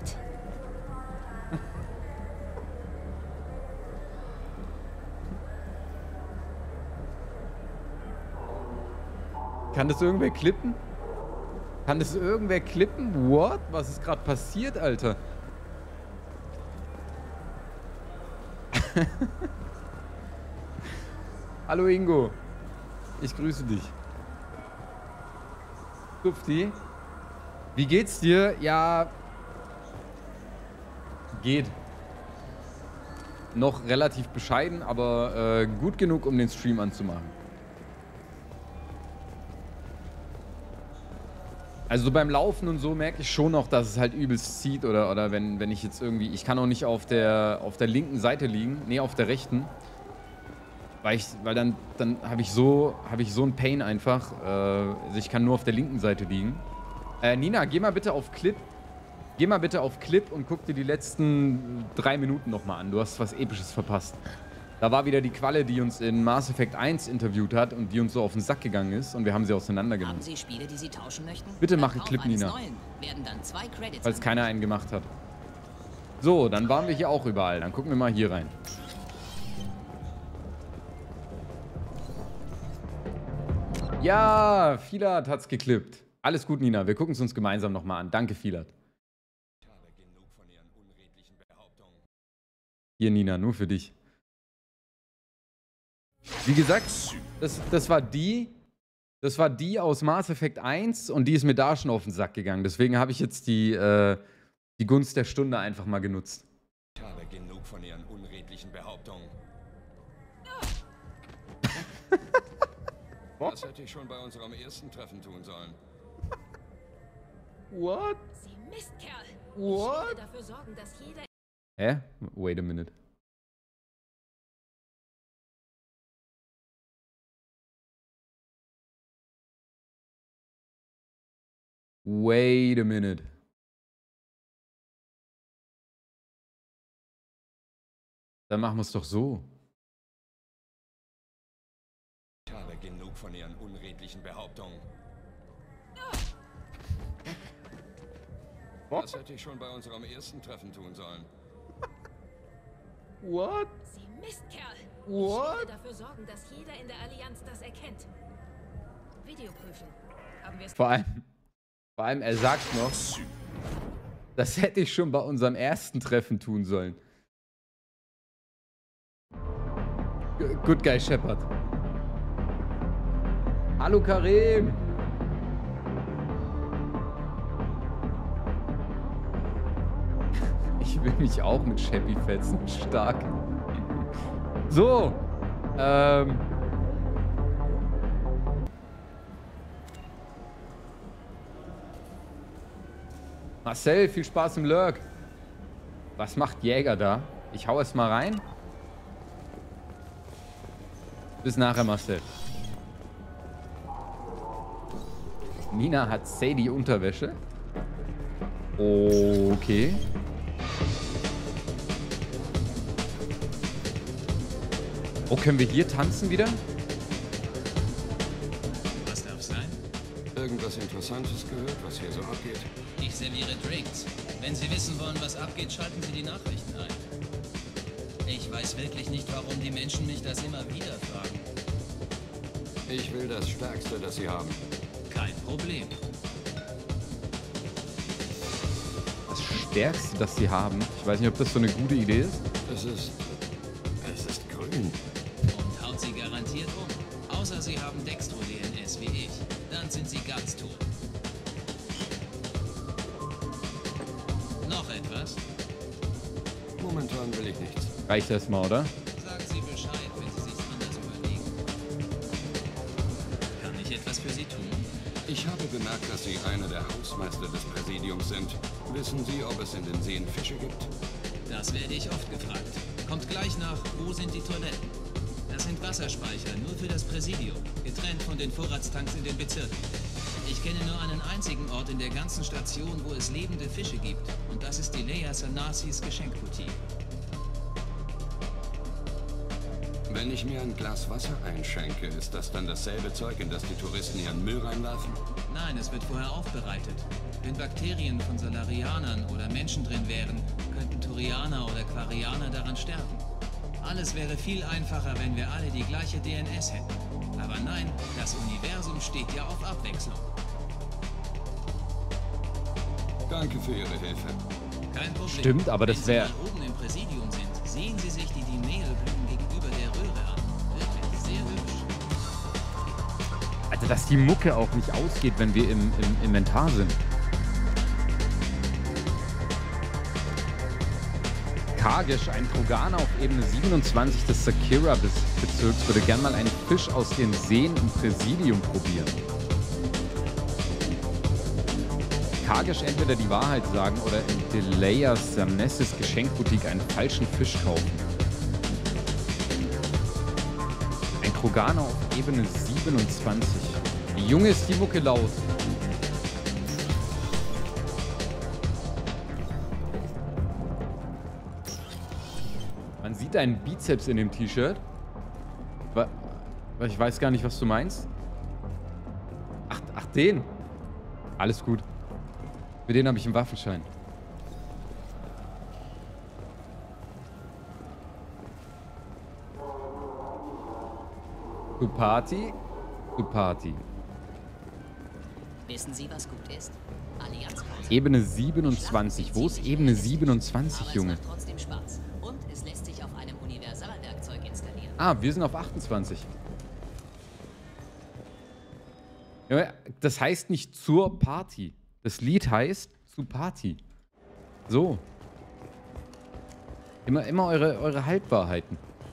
Speaker 1: Kann das irgendwer klippen? Kann das irgendwer klippen? What? Was ist gerade passiert, Alter? Hallo Ingo. Ich grüße dich. Dufti. Wie geht's dir? Ja. Geht. Noch relativ bescheiden, aber gut genug, um den Stream anzumachen. Also so beim Laufen und so merke ich schon noch, dass es halt übelst zieht. Oder wenn ich jetzt irgendwie... Ich kann auch nicht auf der linken Seite liegen. Nee, auf der rechten. Weil dann habe ich so einen Pain einfach. Also ich kann nur auf der linken Seite liegen. Nina, geh mal bitte auf Clip. Geh mal bitte auf Clip und guck dir die letzten 3 Minuten nochmal an. Du hast was Episches verpasst. Da war wieder die Qualle, die uns in Mass Effect 1 interviewt hat und die uns so auf den Sack gegangen ist und wir haben sie auseinandergenommen.
Speaker 15: Haben Sie Spiele, die Sie tauschen möchten?
Speaker 1: Bitte mache Clip, Nina.
Speaker 15: Werden dann 2 Credits,
Speaker 1: falls keiner einen gemacht hat. So, dann waren wir hier auch überall. Dann gucken wir mal hier rein. Ja, Filat hat's geklippt. Alles gut, Nina. Wir gucken es uns gemeinsam nochmal an. Danke, Filat. Hier, Nina, nur für dich. Wie gesagt, das war die aus Mass Effect 1 und die ist mir da schon auf den Sack gegangen. Deswegen habe ich jetzt die Gunst der Stunde einfach mal genutzt.
Speaker 13: Ich habe genug von Ihren unredlichen Behauptungen. Das hätte ich schon bei unserem ersten Treffen tun sollen.
Speaker 1: What?
Speaker 2: Sie Mistkerl.
Speaker 1: What?
Speaker 2: Ich werde dafür sorgen, dass jeder...
Speaker 1: Hä? Wait a minute. Wait a minute. Dann machen wir es doch so.
Speaker 13: Ich habe genug von Ihren unredlichen Behauptungen. Das hätte ich schon bei unserem ersten Treffen tun sollen.
Speaker 1: What?
Speaker 2: Sie Mistkerl.
Speaker 1: What?
Speaker 2: Ich werde dafür sorgen, dass jeder in der Allianz das erkennt. Videoprüfen. Haben wir es...
Speaker 1: Vor allem, er sagt noch, das hätte ich schon bei unserem ersten Treffen tun sollen. Good Guy Shepard. Hallo Karim. Ich will mich auch mit Sheppy fetzen. Stark. So. Marcel, viel Spaß im Lurk. Was macht Jäger da? Ich hau es mal rein. Bis nachher, Marcel. Nina hat Sadie Unterwäsche. Okay. Oh, können wir hier tanzen wieder?
Speaker 10: Was darf sein?
Speaker 13: Irgendwas Interessantes gehört, was hier so abgeht?
Speaker 10: Ich serviere Drinks. Wenn Sie wissen wollen, was abgeht, schalten Sie die Nachrichten ein. Ich weiß wirklich nicht, warum die Menschen mich das immer wieder fragen.
Speaker 13: Ich will das Stärkste, das Sie haben.
Speaker 10: Kein Problem.
Speaker 1: Das Stärkste, das sie haben. Ich weiß nicht, ob das so eine gute Idee ist.
Speaker 13: Es ist grün.
Speaker 10: Und haut sie garantiert um. Außer sie haben Dextro-DNS wie ich. Dann sind sie ganz tot. Noch etwas?
Speaker 13: Momentan will ich nichts.
Speaker 1: Reicht erstmal, oder?
Speaker 10: Sagen Sie Bescheid, wenn Sie sich anders überlegen. Kann ich etwas für Sie tun?
Speaker 13: Ich habe bemerkt, dass Sie einer der Hausmeister des Präsidiums sind. Wissen Sie, ob es in den Seen Fische gibt?
Speaker 10: Das werde ich oft gefragt. Kommt gleich nach, wo sind die Toiletten? Das sind Wasserspeicher, nur für das Präsidium. Getrennt von den Vorratstanks in den Bezirken. Ich kenne nur einen einzigen Ort in der ganzen Station, wo es lebende Fische gibt. Und das ist die Leia Sanasis Geschenkboutique.
Speaker 13: Wenn ich mir ein Glas Wasser einschenke, ist das dann dasselbe Zeug, in das die Touristen ihren Müll reinwerfen?
Speaker 10: Nein, es wird vorher aufbereitet. Wenn Bakterien von Salarianern oder Menschen drin wären, könnten Turianer oder Quarianer daran sterben. Alles wäre viel einfacher, wenn wir alle die gleiche DNS hätten. Aber nein, das Universum steht ja auf Abwechslung.
Speaker 13: Danke für Ihre Hilfe.
Speaker 10: Kein Problem.
Speaker 1: Stimmt, aber das wäre...
Speaker 10: Wenn Sie mal oben im Präsidium sind, sehen Sie sich die Dimelblumen gegenüber der Röhre an. Wirklich sehr hübsch.
Speaker 1: Also, dass die Mucke auch nicht ausgeht, wenn wir im Inventar sind. Kargisch, ein Troganer auf Ebene 27 des Sakira-Bezirks, würde gern mal einen Fisch aus den Seen im Präsidium probieren. Kargisch entweder die Wahrheit sagen oder in Delayers Samnesses Geschenkboutique einen falschen Fisch kaufen. Ein Kroganer auf Ebene 27. Wie Junge ist die Mucke laut. Man sieht einen Bizeps in dem T-Shirt. Ich weiß gar nicht, was du meinst. Ach, den. Alles gut. Für den habe ich einen Waffenschein. To Party. To Party.
Speaker 15: Wissen Sie, was gut ist? Allianz.
Speaker 1: Ebene 27. Wo ist Ebene 27, Junge?
Speaker 15: Es macht trotzdem Spaß. Und es lässt sich auf einem Universalwerkzeug installieren.
Speaker 1: Ah, wir sind auf 28. Ja, das heißt nicht zur Party. Das Lied heißt zu Party. So. Immer eure Halbwahrheiten.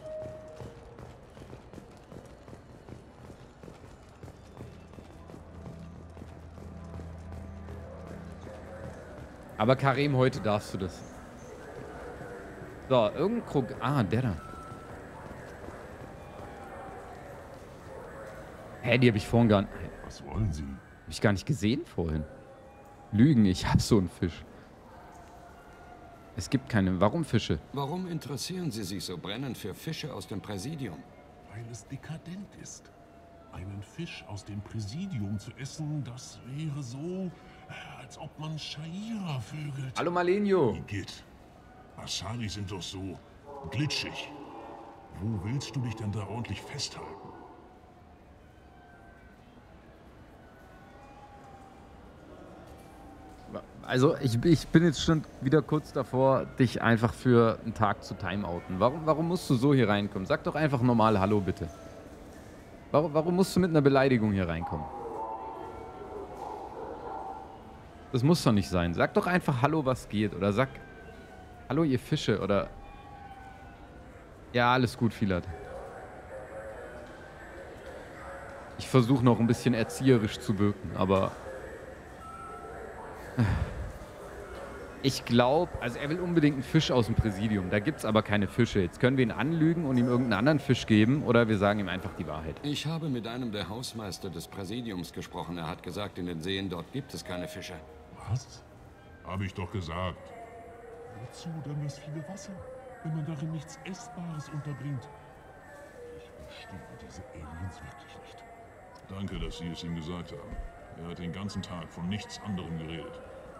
Speaker 1: Aber Karim, heute darfst du das. So, irgendein Krog... Ah, der da. Hä, die habe ich vorhin gar nicht...
Speaker 16: Was wollen Sie?
Speaker 1: Hab ich gar nicht gesehen vorhin. Lügen, ich hab so einen Fisch. Es gibt keine. Warum Fische?
Speaker 13: Warum interessieren Sie sich so brennend für Fische aus dem Präsidium?
Speaker 16: Weil es dekadent ist. Einen Fisch aus dem Präsidium zu essen, das wäre so, als ob man Shaira vögelt.
Speaker 1: Hallo Malenio.
Speaker 16: Igitt. Asari sind doch so glitschig. Wo willst du dich denn da ordentlich festhalten?
Speaker 1: Also ich bin jetzt schon wieder kurz davor, dich einfach für einen Tag zu timeouten. Warum musst du so hier reinkommen? Sag doch einfach normal Hallo bitte. Warum musst du mit einer Beleidigung hier reinkommen? Das muss doch nicht sein. Sag doch einfach Hallo, was geht. Oder sag Hallo, ihr Fische. Oder ja, alles gut, Filat. Ich versuche noch ein bisschen erzieherisch zu wirken, aber ich glaube, also er will unbedingt einen Fisch aus dem Präsidium. Da gibt es aber keine Fische. Jetzt können wir ihn anlügen und ihm irgendeinen anderen Fisch geben oder wir sagen ihm einfach die Wahrheit.
Speaker 13: Ich habe mit einem der Hausmeister des Präsidiums gesprochen. Er hat gesagt, in den Seen dort gibt es keine Fische.
Speaker 16: Was? Habe ich doch gesagt. Wozu denn das viele Wasser, wenn man darin nichts Essbares unterbringt? Ich verstehe diese Aliens wirklich nicht. Danke, dass Sie es ihm gesagt haben. Er hat den ganzen Tag von nichts anderem geredet.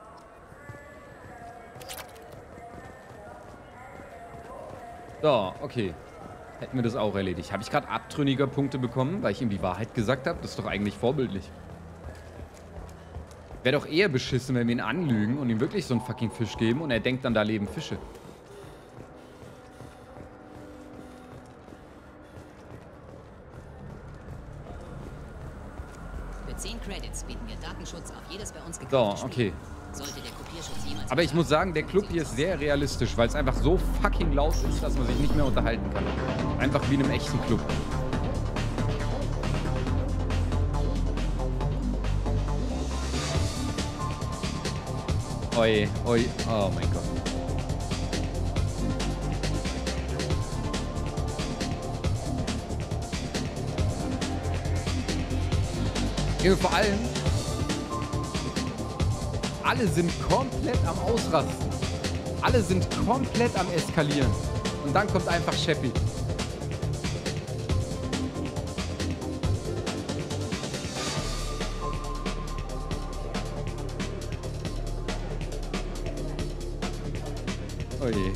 Speaker 1: So, okay. Hätten wir das auch erledigt. Habe ich gerade abtrünniger Punkte bekommen, weil ich ihm die Wahrheit gesagt habe? Das ist doch eigentlich vorbildlich. Wäre doch eher beschissen, wenn wir ihn anlügen und ihm wirklich so einen fucking Fisch geben und er denkt dann, da leben Fische.
Speaker 15: Für 10 Credits bieten wir Datenschutz auf jedes bei uns
Speaker 1: So,
Speaker 15: gekaufte Spiel.
Speaker 1: okay.
Speaker 15: Sollte der Kopierschutz jemals...
Speaker 1: Aber ich muss sagen, der Club hier ist sehr realistisch, weil es einfach so fucking laut ist, dass man sich nicht mehr unterhalten kann. Einfach wie in einem echten Club. Oi, oi, oh mein Gott. Ja, vor allem, alle sind komplett am Ausrasten. Alle sind komplett am Eskalieren. Und dann kommt einfach Sheppy. Oh je.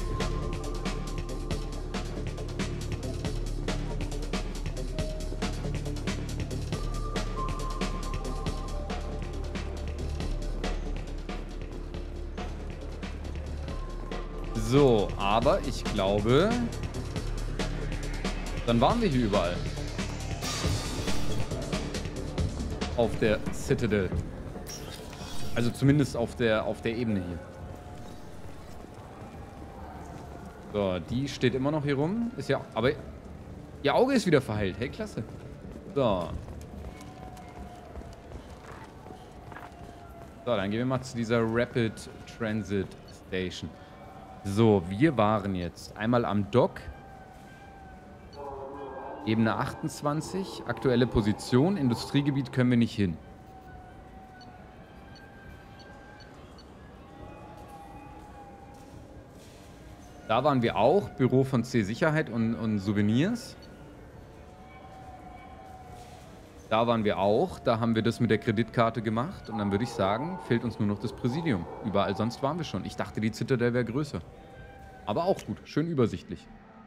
Speaker 1: So, aber ich glaube, dann waren wir hier überall. Auf der Citadel. Also zumindest auf der Ebene hier. So, die steht immer noch hier rum. Ist ja, aber ihr Auge ist wieder verheilt. Hey, klasse. So. So, dann gehen wir mal zu dieser Rapid Transit Station. So, wir waren jetzt einmal am Dock. Ebene 28, aktuelle Position. Industriegebiet können wir nicht hin. Da waren wir auch. Büro von C-Sicherheit und Souvenirs. Da waren wir auch. Da haben wir das mit der Kreditkarte gemacht. Und dann würde ich sagen, fehlt uns nur noch das Präsidium. Überall sonst waren wir schon. Ich dachte, die Citadel wäre größer. Aber auch gut. Schön übersichtlich.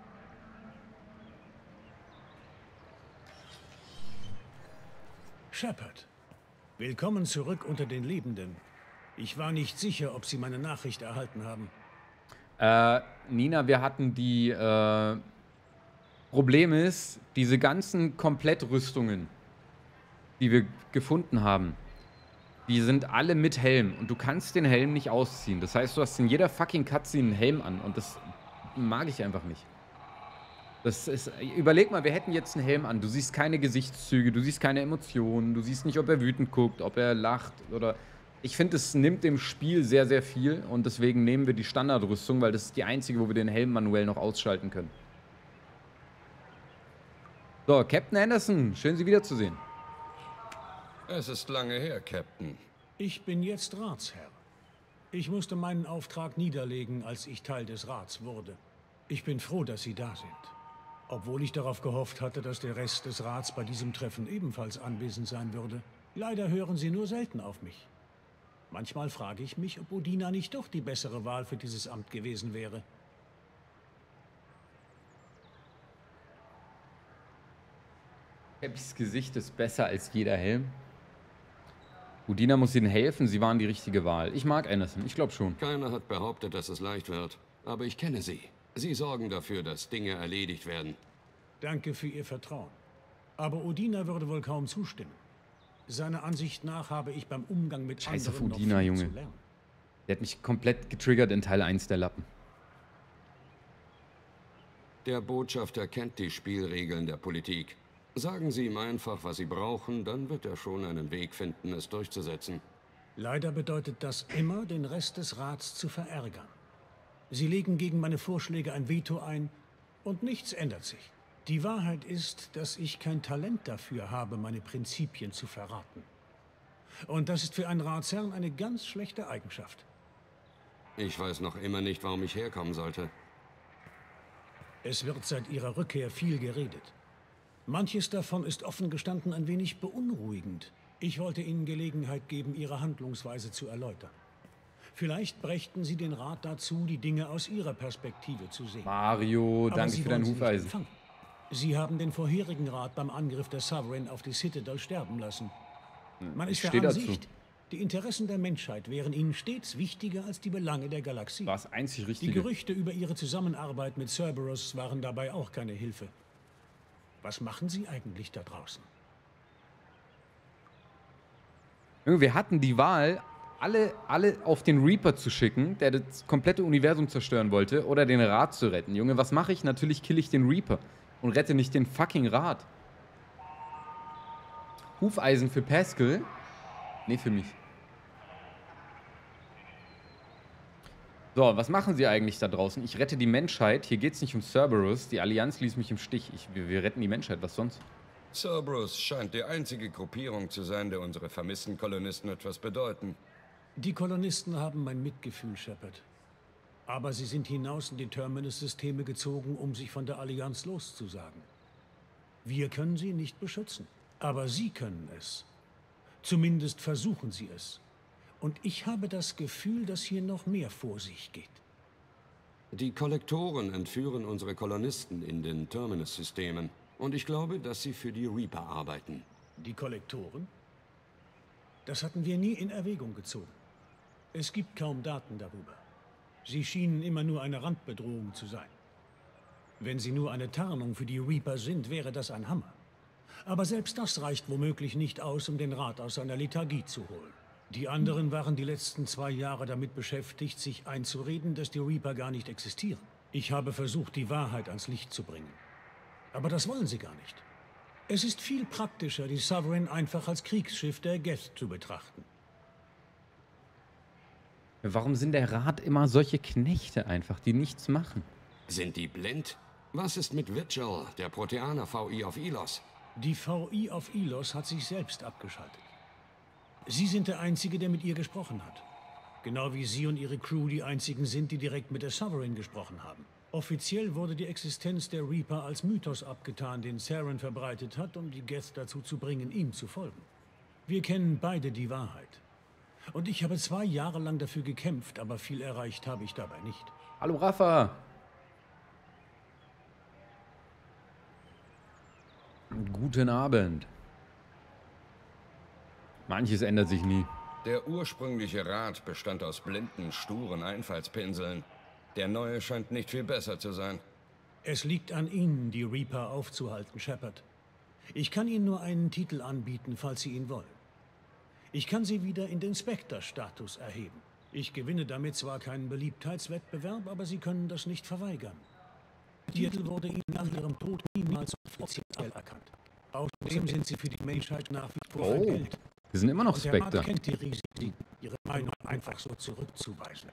Speaker 7: Shepard, willkommen zurück unter den Lebenden. Ich war nicht sicher, ob Sie meine Nachricht erhalten haben.
Speaker 1: Nina, wir hatten die... Problem ist, diese ganzen Komplettrüstungen, die wir gefunden haben, die sind alle mit Helm. Und du kannst den Helm nicht ausziehen. Das heißt, du hast in jeder fucking Cutscene einen Helm an. Und das mag ich einfach nicht. Das ist, überleg mal, wir hätten jetzt einen Helm an. Du siehst keine Gesichtszüge, du siehst keine Emotionen, du siehst nicht, ob er wütend guckt, ob er lacht oder... Ich finde, es nimmt dem Spiel sehr, sehr viel und deswegen nehmen wir die Standardrüstung, weil das ist die einzige, wo wir den Helm manuell noch ausschalten können. So, Captain Anderson, schön Sie wiederzusehen.
Speaker 13: Es ist lange her, Captain.
Speaker 7: Ich bin jetzt Ratsherr. Ich musste meinen Auftrag niederlegen, als ich Teil des Rats wurde. Ich bin froh, dass Sie da sind. Obwohl ich darauf gehofft hatte, dass der Rest des Rats bei diesem Treffen ebenfalls anwesend sein würde. Leider hören Sie nur selten auf mich. Manchmal frage ich mich, ob Udina nicht doch die bessere Wahl für dieses Amt gewesen wäre.
Speaker 1: Cappys Gesicht ist besser als jeder Helm. Udina muss ihnen helfen, sie waren die richtige Wahl. Ich mag Anderson, ich glaube schon.
Speaker 13: Keiner hat behauptet, dass es leicht wird. Aber ich kenne Sie. Sie sorgen dafür, dass Dinge erledigt werden.
Speaker 7: Danke für Ihr Vertrauen. Aber Udina würde wohl kaum zustimmen. Seiner Ansicht nach habe ich beim Umgang mit
Speaker 1: Scheiß auf
Speaker 7: anderen
Speaker 1: Udina,
Speaker 7: noch viel
Speaker 1: Junge.
Speaker 7: zu lernen.
Speaker 1: Der hat mich komplett getriggert in Teil 1 der Lappen.
Speaker 13: Der Botschafter kennt die Spielregeln der Politik. Sagen Sie ihm einfach, was Sie brauchen, dann wird er schon einen Weg finden, es durchzusetzen.
Speaker 7: Leider bedeutet das immer, den Rest des Rats zu verärgern. Sie legen gegen meine Vorschläge ein Veto ein und nichts ändert sich. Die Wahrheit ist, dass ich kein Talent dafür habe, meine Prinzipien zu verraten. Und das ist für einen Ratsherrn eine ganz schlechte Eigenschaft.
Speaker 13: Ich weiß noch immer nicht, warum ich herkommen sollte.
Speaker 7: Es wird seit Ihrer Rückkehr viel geredet. Manches davon ist offen gestanden ein wenig beunruhigend. Ich wollte Ihnen Gelegenheit geben, Ihre Handlungsweise zu erläutern. Vielleicht brächten Sie den Rat dazu, die Dinge aus Ihrer Perspektive zu sehen.
Speaker 1: Mario,
Speaker 7: Aber
Speaker 1: danke
Speaker 7: Sie
Speaker 1: für dein
Speaker 7: wollen sie nicht
Speaker 1: Hufeisen.
Speaker 7: empfangen. Sie haben den vorherigen Rat beim Angriff der Sovereign auf die Citadel sterben lassen. Man ist
Speaker 1: ich
Speaker 7: der
Speaker 1: steh dazu.
Speaker 7: Ansicht, die Interessen der Menschheit wären Ihnen stets wichtiger als die Belange der Galaxie.
Speaker 1: War das einzig
Speaker 7: Die
Speaker 1: Richtige.
Speaker 7: Gerüchte über Ihre Zusammenarbeit mit Cerberus waren dabei auch keine Hilfe. Was machen Sie eigentlich da draußen?
Speaker 1: Junge, wir hatten die Wahl, alle auf den Reaper zu schicken, der das komplette Universum zerstören wollte, oder den Rat zu retten. Junge, was mache ich? Natürlich kill ich den Reaper und rette nicht den fucking Rat. Hufeisen für Pascal? Nee, für mich. So, was machen sie eigentlich da draußen? Ich rette die Menschheit. Hier geht es nicht um Cerberus. Die Allianz ließ mich im Stich. Wir retten die Menschheit. Was sonst?
Speaker 13: Cerberus scheint die einzige Gruppierung zu sein, der unsere vermissten Kolonisten etwas bedeuten.
Speaker 7: Die Kolonisten haben mein Mitgefühl, Shepard. Aber sie sind hinaus in die Terminus-Systeme gezogen, um sich von der Allianz loszusagen. Wir können sie nicht beschützen, aber sie können es. Zumindest versuchen sie es. Und ich habe das Gefühl, dass hier noch mehr vor sich geht.
Speaker 13: Die Kollektoren entführen unsere Kolonisten in den Terminus-Systemen. Und ich glaube, dass sie für die Reaper arbeiten.
Speaker 7: Die Kollektoren? Das hatten wir nie in Erwägung gezogen. Es gibt kaum Daten darüber. Sie schienen immer nur eine Randbedrohung zu sein. Wenn sie nur eine Tarnung für die Reaper sind, wäre das ein Hammer. Aber selbst das reicht womöglich nicht aus, um den Rat aus seiner Lethargie zu holen. Die anderen waren die letzten 2 Jahre damit beschäftigt, sich einzureden, dass die Reaper gar nicht existieren. Ich habe versucht, die Wahrheit ans Licht zu bringen. Aber das wollen sie gar nicht. Es ist viel praktischer, die Sovereign einfach als Kriegsschiff der Geth zu betrachten.
Speaker 1: Warum sind der Rat immer solche Knechte einfach, die nichts machen?
Speaker 13: Sind die blind? Was ist mit Vigil, der Proteaner-VI auf Ilos?
Speaker 7: Die VI auf Ilos hat sich selbst abgeschaltet. Sie sind der Einzige, der mit ihr gesprochen hat. Genau wie Sie und Ihre Crew die Einzigen sind, die direkt mit der Sovereign gesprochen haben. Offiziell wurde die Existenz der Reaper als Mythos abgetan, den Saren verbreitet hat, um die Geth dazu zu bringen, ihm zu folgen. Wir kennen beide die Wahrheit. Und ich habe 2 Jahre lang dafür gekämpft, aber viel erreicht habe ich dabei nicht.
Speaker 1: Hallo Rafa. Guten Abend. Manches ändert sich nie.
Speaker 13: Der ursprüngliche Rat bestand aus blinden, sturen Einfallspinseln. Der neue scheint nicht viel besser zu sein.
Speaker 7: Es liegt an Ihnen, die Reaper aufzuhalten, Shepard. Ich kann Ihnen nur einen Titel anbieten, falls Sie ihn wollen. Ich kann Sie wieder in den Spectre-Status erheben. Ich gewinne damit zwar keinen Beliebtheitswettbewerb, aber Sie können das nicht verweigern. Der Titel wurde Ihnen nach Ihrem Tod niemals offiziell erkannt. Außerdem sind Sie für die Menschheit nach wie vor ein Geld.
Speaker 1: Wir sind immer noch
Speaker 7: Und der
Speaker 1: Spectre.
Speaker 7: Rat kennt die Risiken, Ihre Meinung einfach so zurückzuweisen.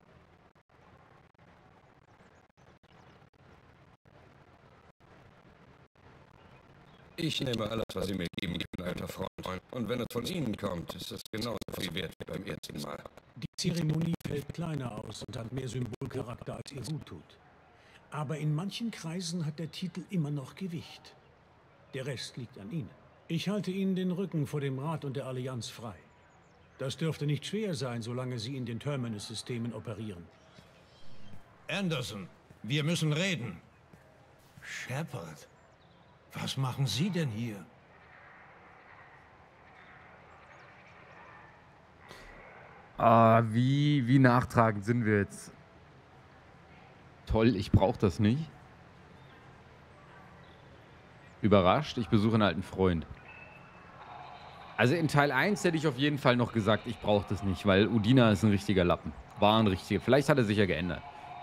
Speaker 13: Ich nehme alles, was Sie mir geben können, alter Freund. Und wenn es von Ihnen kommt, ist es genauso viel wert wie beim ersten Mal.
Speaker 7: Die Zeremonie fällt kleiner aus und hat mehr Symbolcharakter, als ihr gut tut. Aber in manchen Kreisen hat der Titel immer noch Gewicht. Der Rest liegt an Ihnen. Ich halte Ihnen den Rücken vor dem Rat und der Allianz frei. Das dürfte nicht schwer sein, solange Sie in den Terminus-Systemen operieren.
Speaker 17: Anderson, wir müssen reden. Shepard, was machen Sie denn hier?
Speaker 1: Wie nachtragend sind wir jetzt? Toll, ich brauche das nicht. Überrascht, ich besuche einen alten Freund. Also in Teil 1 hätte ich auf jeden Fall noch gesagt, ich brauche das nicht, weil Udina ist ein richtiger Lappen. War ein richtiger. Vielleicht hat er sich ja geändert.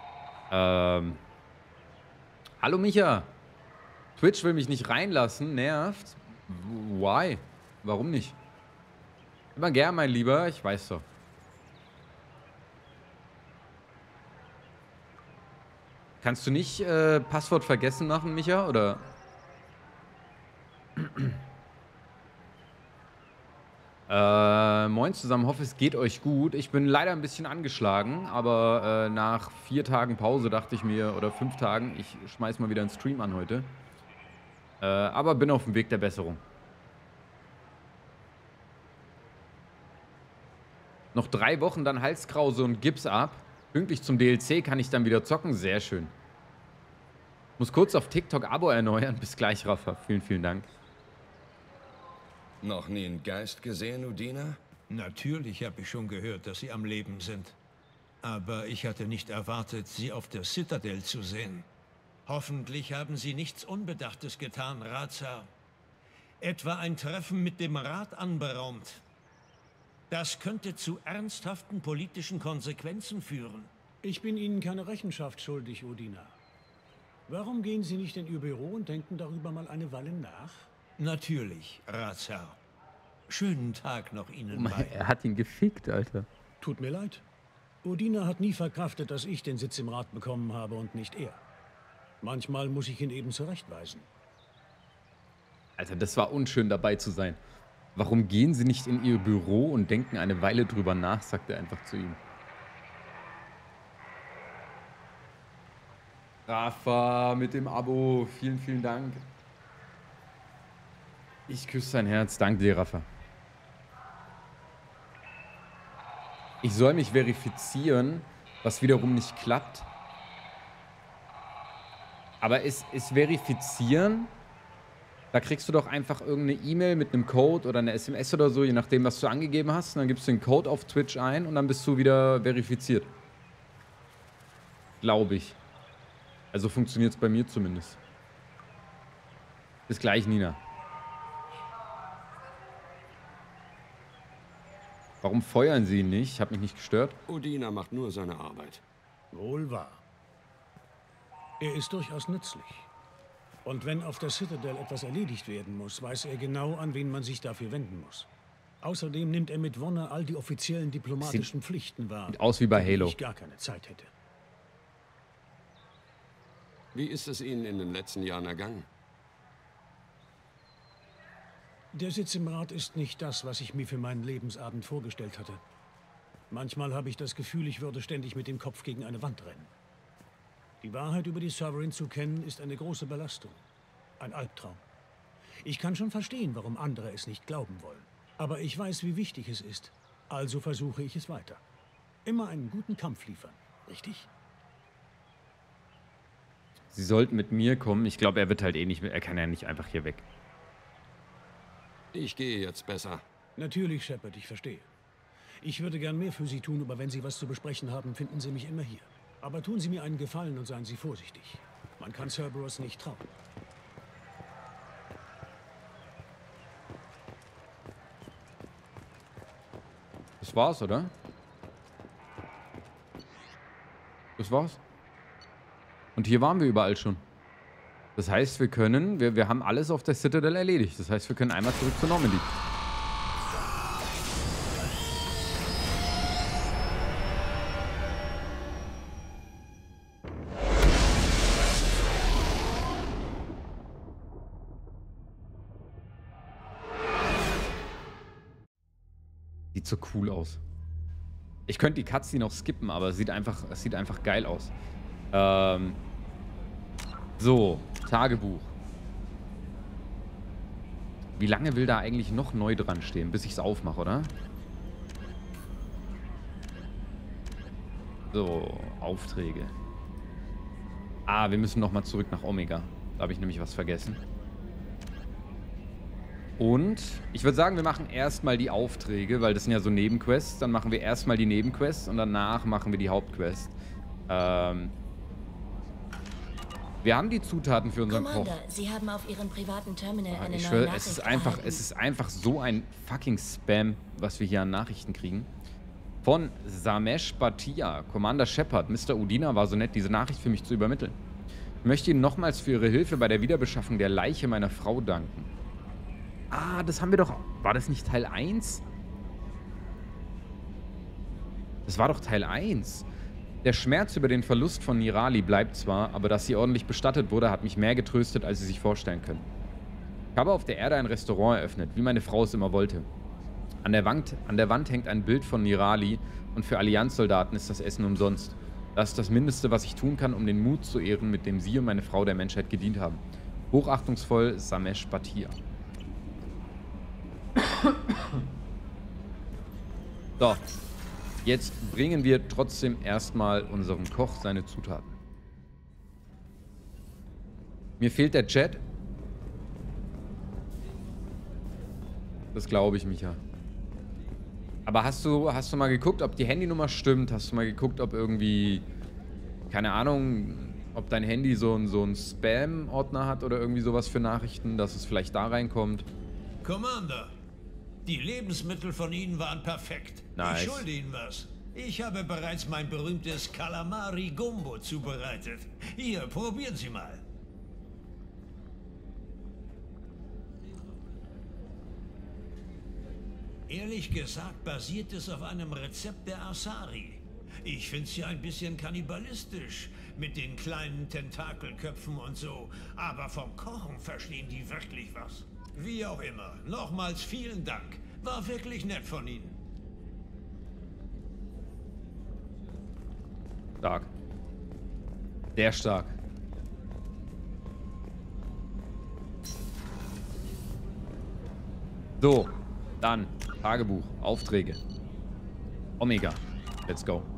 Speaker 1: Hallo Micha. Twitch will mich nicht reinlassen, nervt. Why? Warum nicht? Immer gern, mein Lieber, ich weiß doch. Kannst du nicht Passwort vergessen machen, Micha, oder? Moin zusammen, hoffe es geht euch gut. Ich bin leider ein bisschen angeschlagen, aber nach 4 Tagen Pause dachte ich mir, oder 5 Tagen, ich schmeiß mal wieder einen Stream an heute. Aber bin auf dem Weg der Besserung. Noch 3 Wochen, dann Halskrause und Gips ab. Pünktlich zum DLC kann ich dann wieder zocken. Sehr schön. Muss kurz auf TikTok Abo erneuern. Bis gleich, Rafa. Vielen, vielen Dank.
Speaker 13: Noch nie einen Geist gesehen, Udina?
Speaker 17: Natürlich habe ich schon gehört, dass Sie am Leben sind. Aber ich hatte nicht erwartet, Sie auf der Citadel zu sehen. Hoffentlich haben Sie nichts Unbedachtes getan, Ratsherr. Etwa ein Treffen mit dem Rat anberaumt. Das könnte zu ernsthaften politischen Konsequenzen führen.
Speaker 7: Ich bin Ihnen keine Rechenschaft schuldig, Udina. Warum gehen Sie nicht in Ihr Büro und denken darüber mal eine Weile nach?
Speaker 17: Natürlich, Ratsherr. Schönen Tag noch Ihnen beiden.
Speaker 1: Er hat ihn gefickt, Alter.
Speaker 7: Tut mir leid. Udina hat nie verkraftet, dass ich den Sitz im Rat bekommen habe und nicht er. Manchmal muss ich ihn eben zurechtweisen.
Speaker 1: Alter, das war unschön dabei zu sein. Warum gehen Sie nicht in Ihr Büro und denken eine Weile drüber nach, sagt er einfach zu ihm. Rafa mit dem Abo, vielen, vielen Dank. Ich küsse sein Herz, danke dir, Rafa. Ich soll mich verifizieren, was wiederum nicht klappt. Aber ist verifizieren, da kriegst du doch einfach irgendeine E-Mail mit einem Code oder eine SMS oder so, je nachdem, was du angegeben hast. Und dann gibst du den Code auf Twitch ein und dann bist du wieder verifiziert. Glaube ich. Also funktioniert es bei mir zumindest. Bis gleich, Nina. Warum feuern Sie ihn nicht? Hat mich nicht gestört.
Speaker 13: Udina macht nur seine Arbeit.
Speaker 7: Wohl wahr. Er ist durchaus nützlich. Und wenn auf der Citadel etwas erledigt werden muss, weiß er genau, an wen man sich dafür wenden muss. Außerdem nimmt er mit Wonne all die offiziellen diplomatischen Pflichten wahr.
Speaker 1: Sieht aus wie bei Halo.
Speaker 7: Ich gar keine Zeit hätte.
Speaker 13: Wie ist es Ihnen in den letzten Jahren ergangen?
Speaker 7: Der Sitz im Rat ist nicht das, was ich mir für meinen Lebensabend vorgestellt hatte. Manchmal habe ich das Gefühl, ich würde ständig mit dem Kopf gegen eine Wand rennen. Die Wahrheit über die Sovereign zu kennen, ist eine große Belastung. Ein Albtraum. Ich kann schon verstehen, warum andere es nicht glauben wollen. Aber ich weiß, wie wichtig es ist. Also versuche ich es weiter. Immer einen guten Kampf liefern. Richtig?
Speaker 1: Sie sollten mit mir kommen. Ich glaube, er wird halt eh nicht mehr. Er kann ja nicht einfach hier weg.
Speaker 13: Ich gehe jetzt besser.
Speaker 7: Natürlich, Shepard, ich verstehe. Ich würde gern mehr für Sie tun, aber wenn Sie was zu besprechen haben, finden Sie mich immer hier. Aber tun Sie mir einen Gefallen und seien Sie vorsichtig. Man kann Cerberus nicht trauen.
Speaker 1: Das war's, oder? Das war's. Und hier waren wir überall schon. Das heißt, wir können... Wir haben alles auf der Citadel erledigt. Das heißt, wir können einmal zurück zur Normandy. Sieht so cool aus. Ich könnte die Cutscene noch skippen, aber es sieht einfach geil aus. So, Tagebuch. Wie lange will da eigentlich noch neu dran stehen, bis ich es aufmache, oder? So, Aufträge. Ah, wir müssen nochmal zurück nach Omega. Da habe ich nämlich was vergessen. Und ich würde sagen, wir machen erstmal die Aufträge, weil das sind ja so Nebenquests. Dann machen wir erstmal die Nebenquests und danach machen wir die Hauptquest. Wir haben die Zutaten für unseren Koch.
Speaker 18: Sie haben auf Ihrem privaten Terminal eine
Speaker 1: Ich
Speaker 18: neue
Speaker 1: schwöre,
Speaker 18: Nachricht
Speaker 1: es ist einfach so ein fucking Spam, was wir hier an Nachrichten kriegen. Von Samesh Bhatia. Commander Shepard, Mr. Udina war so nett, diese Nachricht für mich zu übermitteln. Ich möchte Ihnen nochmals für Ihre Hilfe bei der Wiederbeschaffung der Leiche meiner Frau danken. Ah, das haben wir doch... War das nicht Teil 1? Das war doch Teil 1. Der Schmerz über den Verlust von Nirali bleibt zwar, aber dass sie ordentlich bestattet wurde, hat mich mehr getröstet, als Sie sich vorstellen können. Ich habe auf der Erde ein Restaurant eröffnet, wie meine Frau es immer wollte. An der Wand hängt ein Bild von Nirali und für Allianzsoldaten ist das Essen umsonst. Das ist das Mindeste, was ich tun kann, um den Mut zu ehren, mit dem Sie und meine Frau der Menschheit gedient haben. Hochachtungsvoll, Samesh Bhatia. So, jetzt bringen wir trotzdem erstmal unserem Koch seine Zutaten. Mir fehlt der Chat. Das glaube ich, Micha. Aber hast du mal geguckt, ob die Handynummer stimmt? Hast du mal geguckt, ob irgendwie, keine Ahnung, ob dein Handy so einen Spam-Ordner hat oder irgendwie sowas für Nachrichten, dass es vielleicht da reinkommt?
Speaker 17: Commander, die Lebensmittel von Ihnen waren perfekt.
Speaker 1: Nice.
Speaker 17: Ich schulde Ihnen was. Ich habe bereits mein berühmtes Calamari Gumbo zubereitet. Hier, probieren Sie mal. Ehrlich gesagt basiert es auf einem Rezept der Asari. Ich finde es ja ein bisschen kannibalistisch mit den kleinen Tentakelköpfen und so. Aber vom Kochen verstehen die wirklich was. Wie auch immer, nochmals vielen Dank. War wirklich nett von Ihnen.
Speaker 1: Stark. Sehr stark. So, dann Tagebuch, Aufträge. Omega. Let's go.